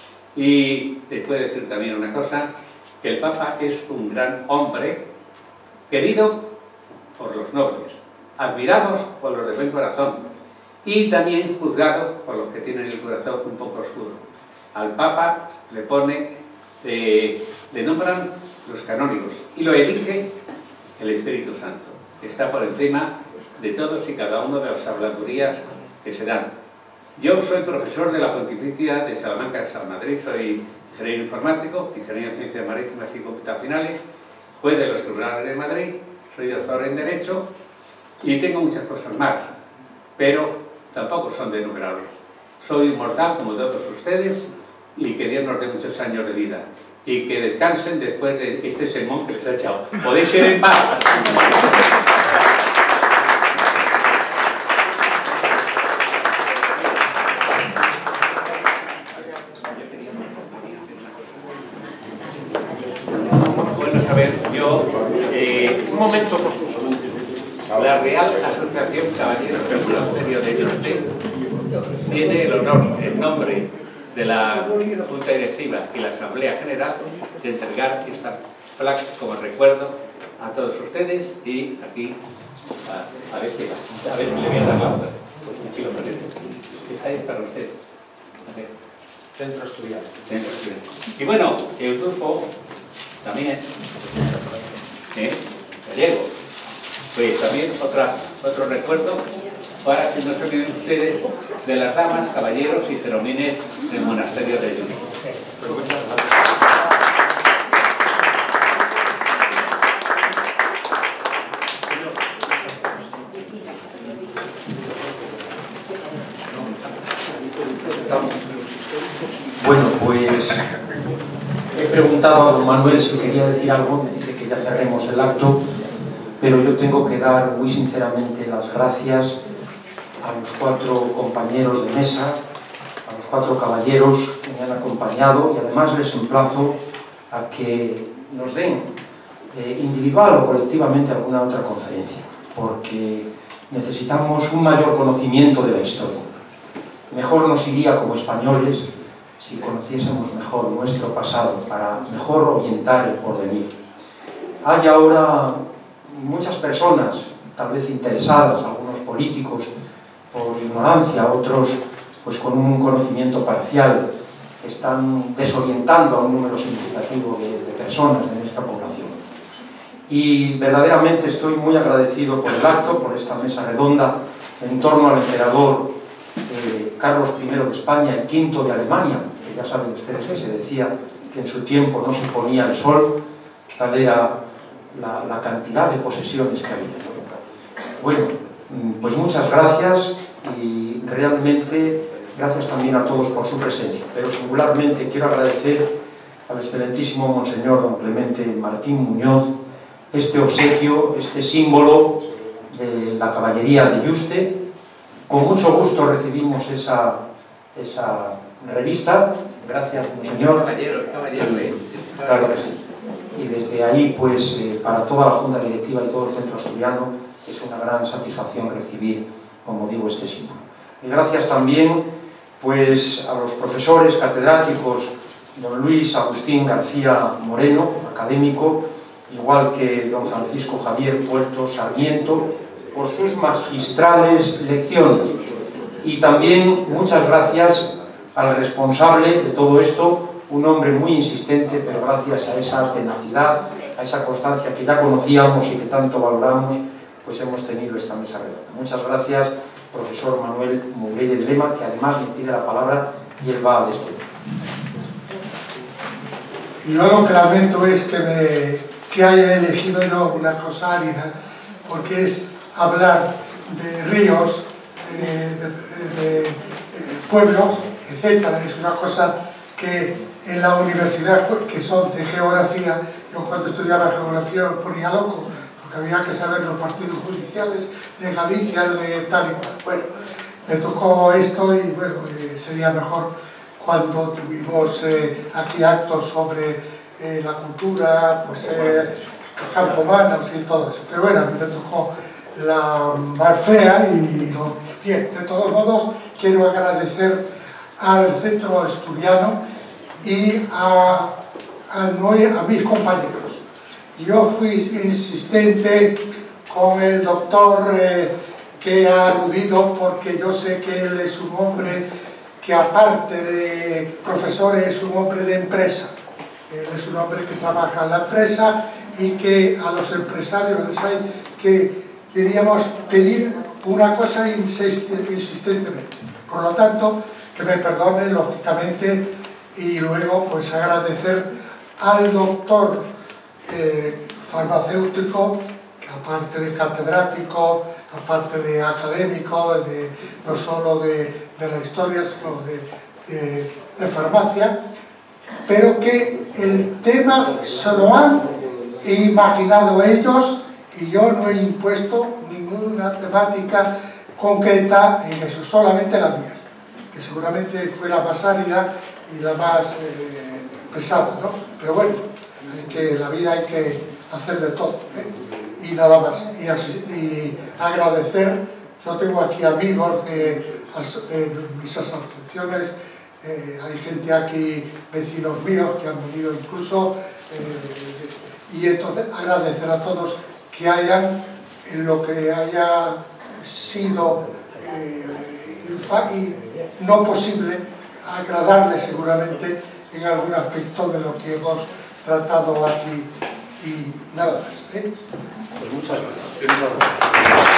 y les puedo decir también una cosa, que el Papa es un gran hombre, querido por los nobles, admirados por los de buen corazón, y también juzgado por los que tienen el corazón un poco oscuro. Al Papa le pone, eh, le nombran los canónigos, y lo elige el Espíritu Santo, que está por encima de todos y cada uno de las habladurías que se dan. Yo soy profesor de la Pontificia de Salamanca de San Madrid, soy ingeniero informático, ingeniero en ciencias marítimas y computacionales, juez de los tribunales de Madrid, soy doctor en Derecho y tengo muchas cosas más, pero tampoco son de enumerables. soy inmortal como todos ustedes y que Dios nos dé muchos años de vida y que descansen después de este sermón que les ha echado. Podéis ir en paz. Bueno, a ver, yo, eh, un momento, por favor. La Real Asociación Caballeros del Monasterio de Yuste tiene el honor, en nombre de la Junta Directiva y la Asamblea General, de entregar esta placa como recuerdo a todos ustedes y aquí, a, a ver si a ver si le voy a dar la otra. Pues aquí lo ponemos. Esta es para ustedes. Centro Estudiante. Centro Estudiante. Y bueno, el grupo también, ¿eh? Gallego. Pues también otra, otro recuerdo para que no se olviden ustedes de las damas, caballeros y ceromines del monasterio de Yuste. Pues muchas gracias. Bueno, pues he preguntado a don Manuel si quería decir algo, me dice que ya cerremos el acto, pero yo tengo que dar muy sinceramente las gracias a los cuatro compañeros de mesa, a los cuatro caballeros que me han acompañado, y además les emplazo a que nos den eh, individual o colectivamente alguna otra conferencia, porque necesitamos un mayor conocimiento de la historia. Mejor nos iría como españoles si conociésemos mejor nuestro pasado para mejor orientar el porvenir. Hay ahora muchas personas, tal vez interesadas, algunos políticos por ignorancia, otros pues con un conocimiento parcial, que están desorientando a un número significativo de, de personas de nuestra población. Y verdaderamente estoy muy agradecido por el acto, por esta mesa redonda en torno al emperador eh, Carlos primero de España y quinto de Alemania, que ya saben ustedes que se decía que en su tiempo no se ponía el sol, tal era La, la cantidad de posesiones que había. Bueno, pues muchas gracias y realmente gracias también a todos por su presencia, pero singularmente quiero agradecer al excelentísimo Monseñor don Clemente Martín Muñoz este obsequio, este símbolo de la caballería de Yuste. Con mucho gusto recibimos esa, esa revista. Gracias, Monseñor. Caballero, caballero. Y, claro que sí. Y desde ahí, pues, eh, para toda la Junta Directiva y todo el Centro Asturiano, es una gran satisfacción recibir, como digo, este símbolo. Y gracias también, pues, a los profesores catedráticos, don Luis Agustín García Moreno, académico, igual que don Francisco Javier Puerto Sarmiento, por sus magistrales lecciones. Y también muchas gracias al responsable de todo esto, un hombre muy insistente, pero gracias a esa tenacidad, a esa constancia que ya conocíamos y que tanto valoramos, pues hemos tenido esta mesa redonda. Muchas gracias, profesor Manuel Mugrelle Lema, que además me pide la palabra y él va a despedir. Yo lo que lamento es que, me, que haya elegido no una cosa árida, porque es hablar de ríos, de, de, de pueblos, etcétera. Es una cosa que en la universidad, que son de geografía, yo cuando estudiaba geografía me ponía loco, porque había que saber los partidos judiciales de Galicia, de tal y cual. Bueno, me tocó esto y bueno, eh, sería mejor cuando tuvimos eh, aquí actos sobre eh, la cultura, pues eh, campomanos y todo eso. Pero bueno, a mí me tocó la más fea y lo, bien, de todos modos quiero agradecer al Centro Asturiano y a, a, a mis compañeros. Yo fui insistente con el doctor eh, que ha aludido, porque yo sé que él es un hombre que, aparte de profesor, es un hombre de empresa. Él es un hombre que trabaja en la empresa y que a los empresarios les hay que, diríamos, pedir una cosa insistentemente. Por lo tanto, que me perdonen, lógicamente, y luego pues agradecer al doctor eh, farmacéutico, que aparte de catedrático, aparte de académico, de, no solo de, de la historia, sino de, de, de farmacia, pero que el tema se lo han imaginado ellos y yo no he impuesto ninguna temática concreta en eso, solamente la mía, que seguramente fue la más árida y la más eh, pesada, ¿no? Pero bueno, hay que, la vida hay que hacer de todo, ¿eh? Y nada más, y, así, y agradecer, yo tengo aquí amigos de, de mis asociaciones, eh, hay gente aquí, vecinos míos que han venido incluso, eh, y entonces agradecer a todos que hayan, en lo que haya sido eh, no posible, agradarles seguramente en algún aspecto de lo que hemos tratado aquí y nada más, ¿eh? Pues muchas gracias.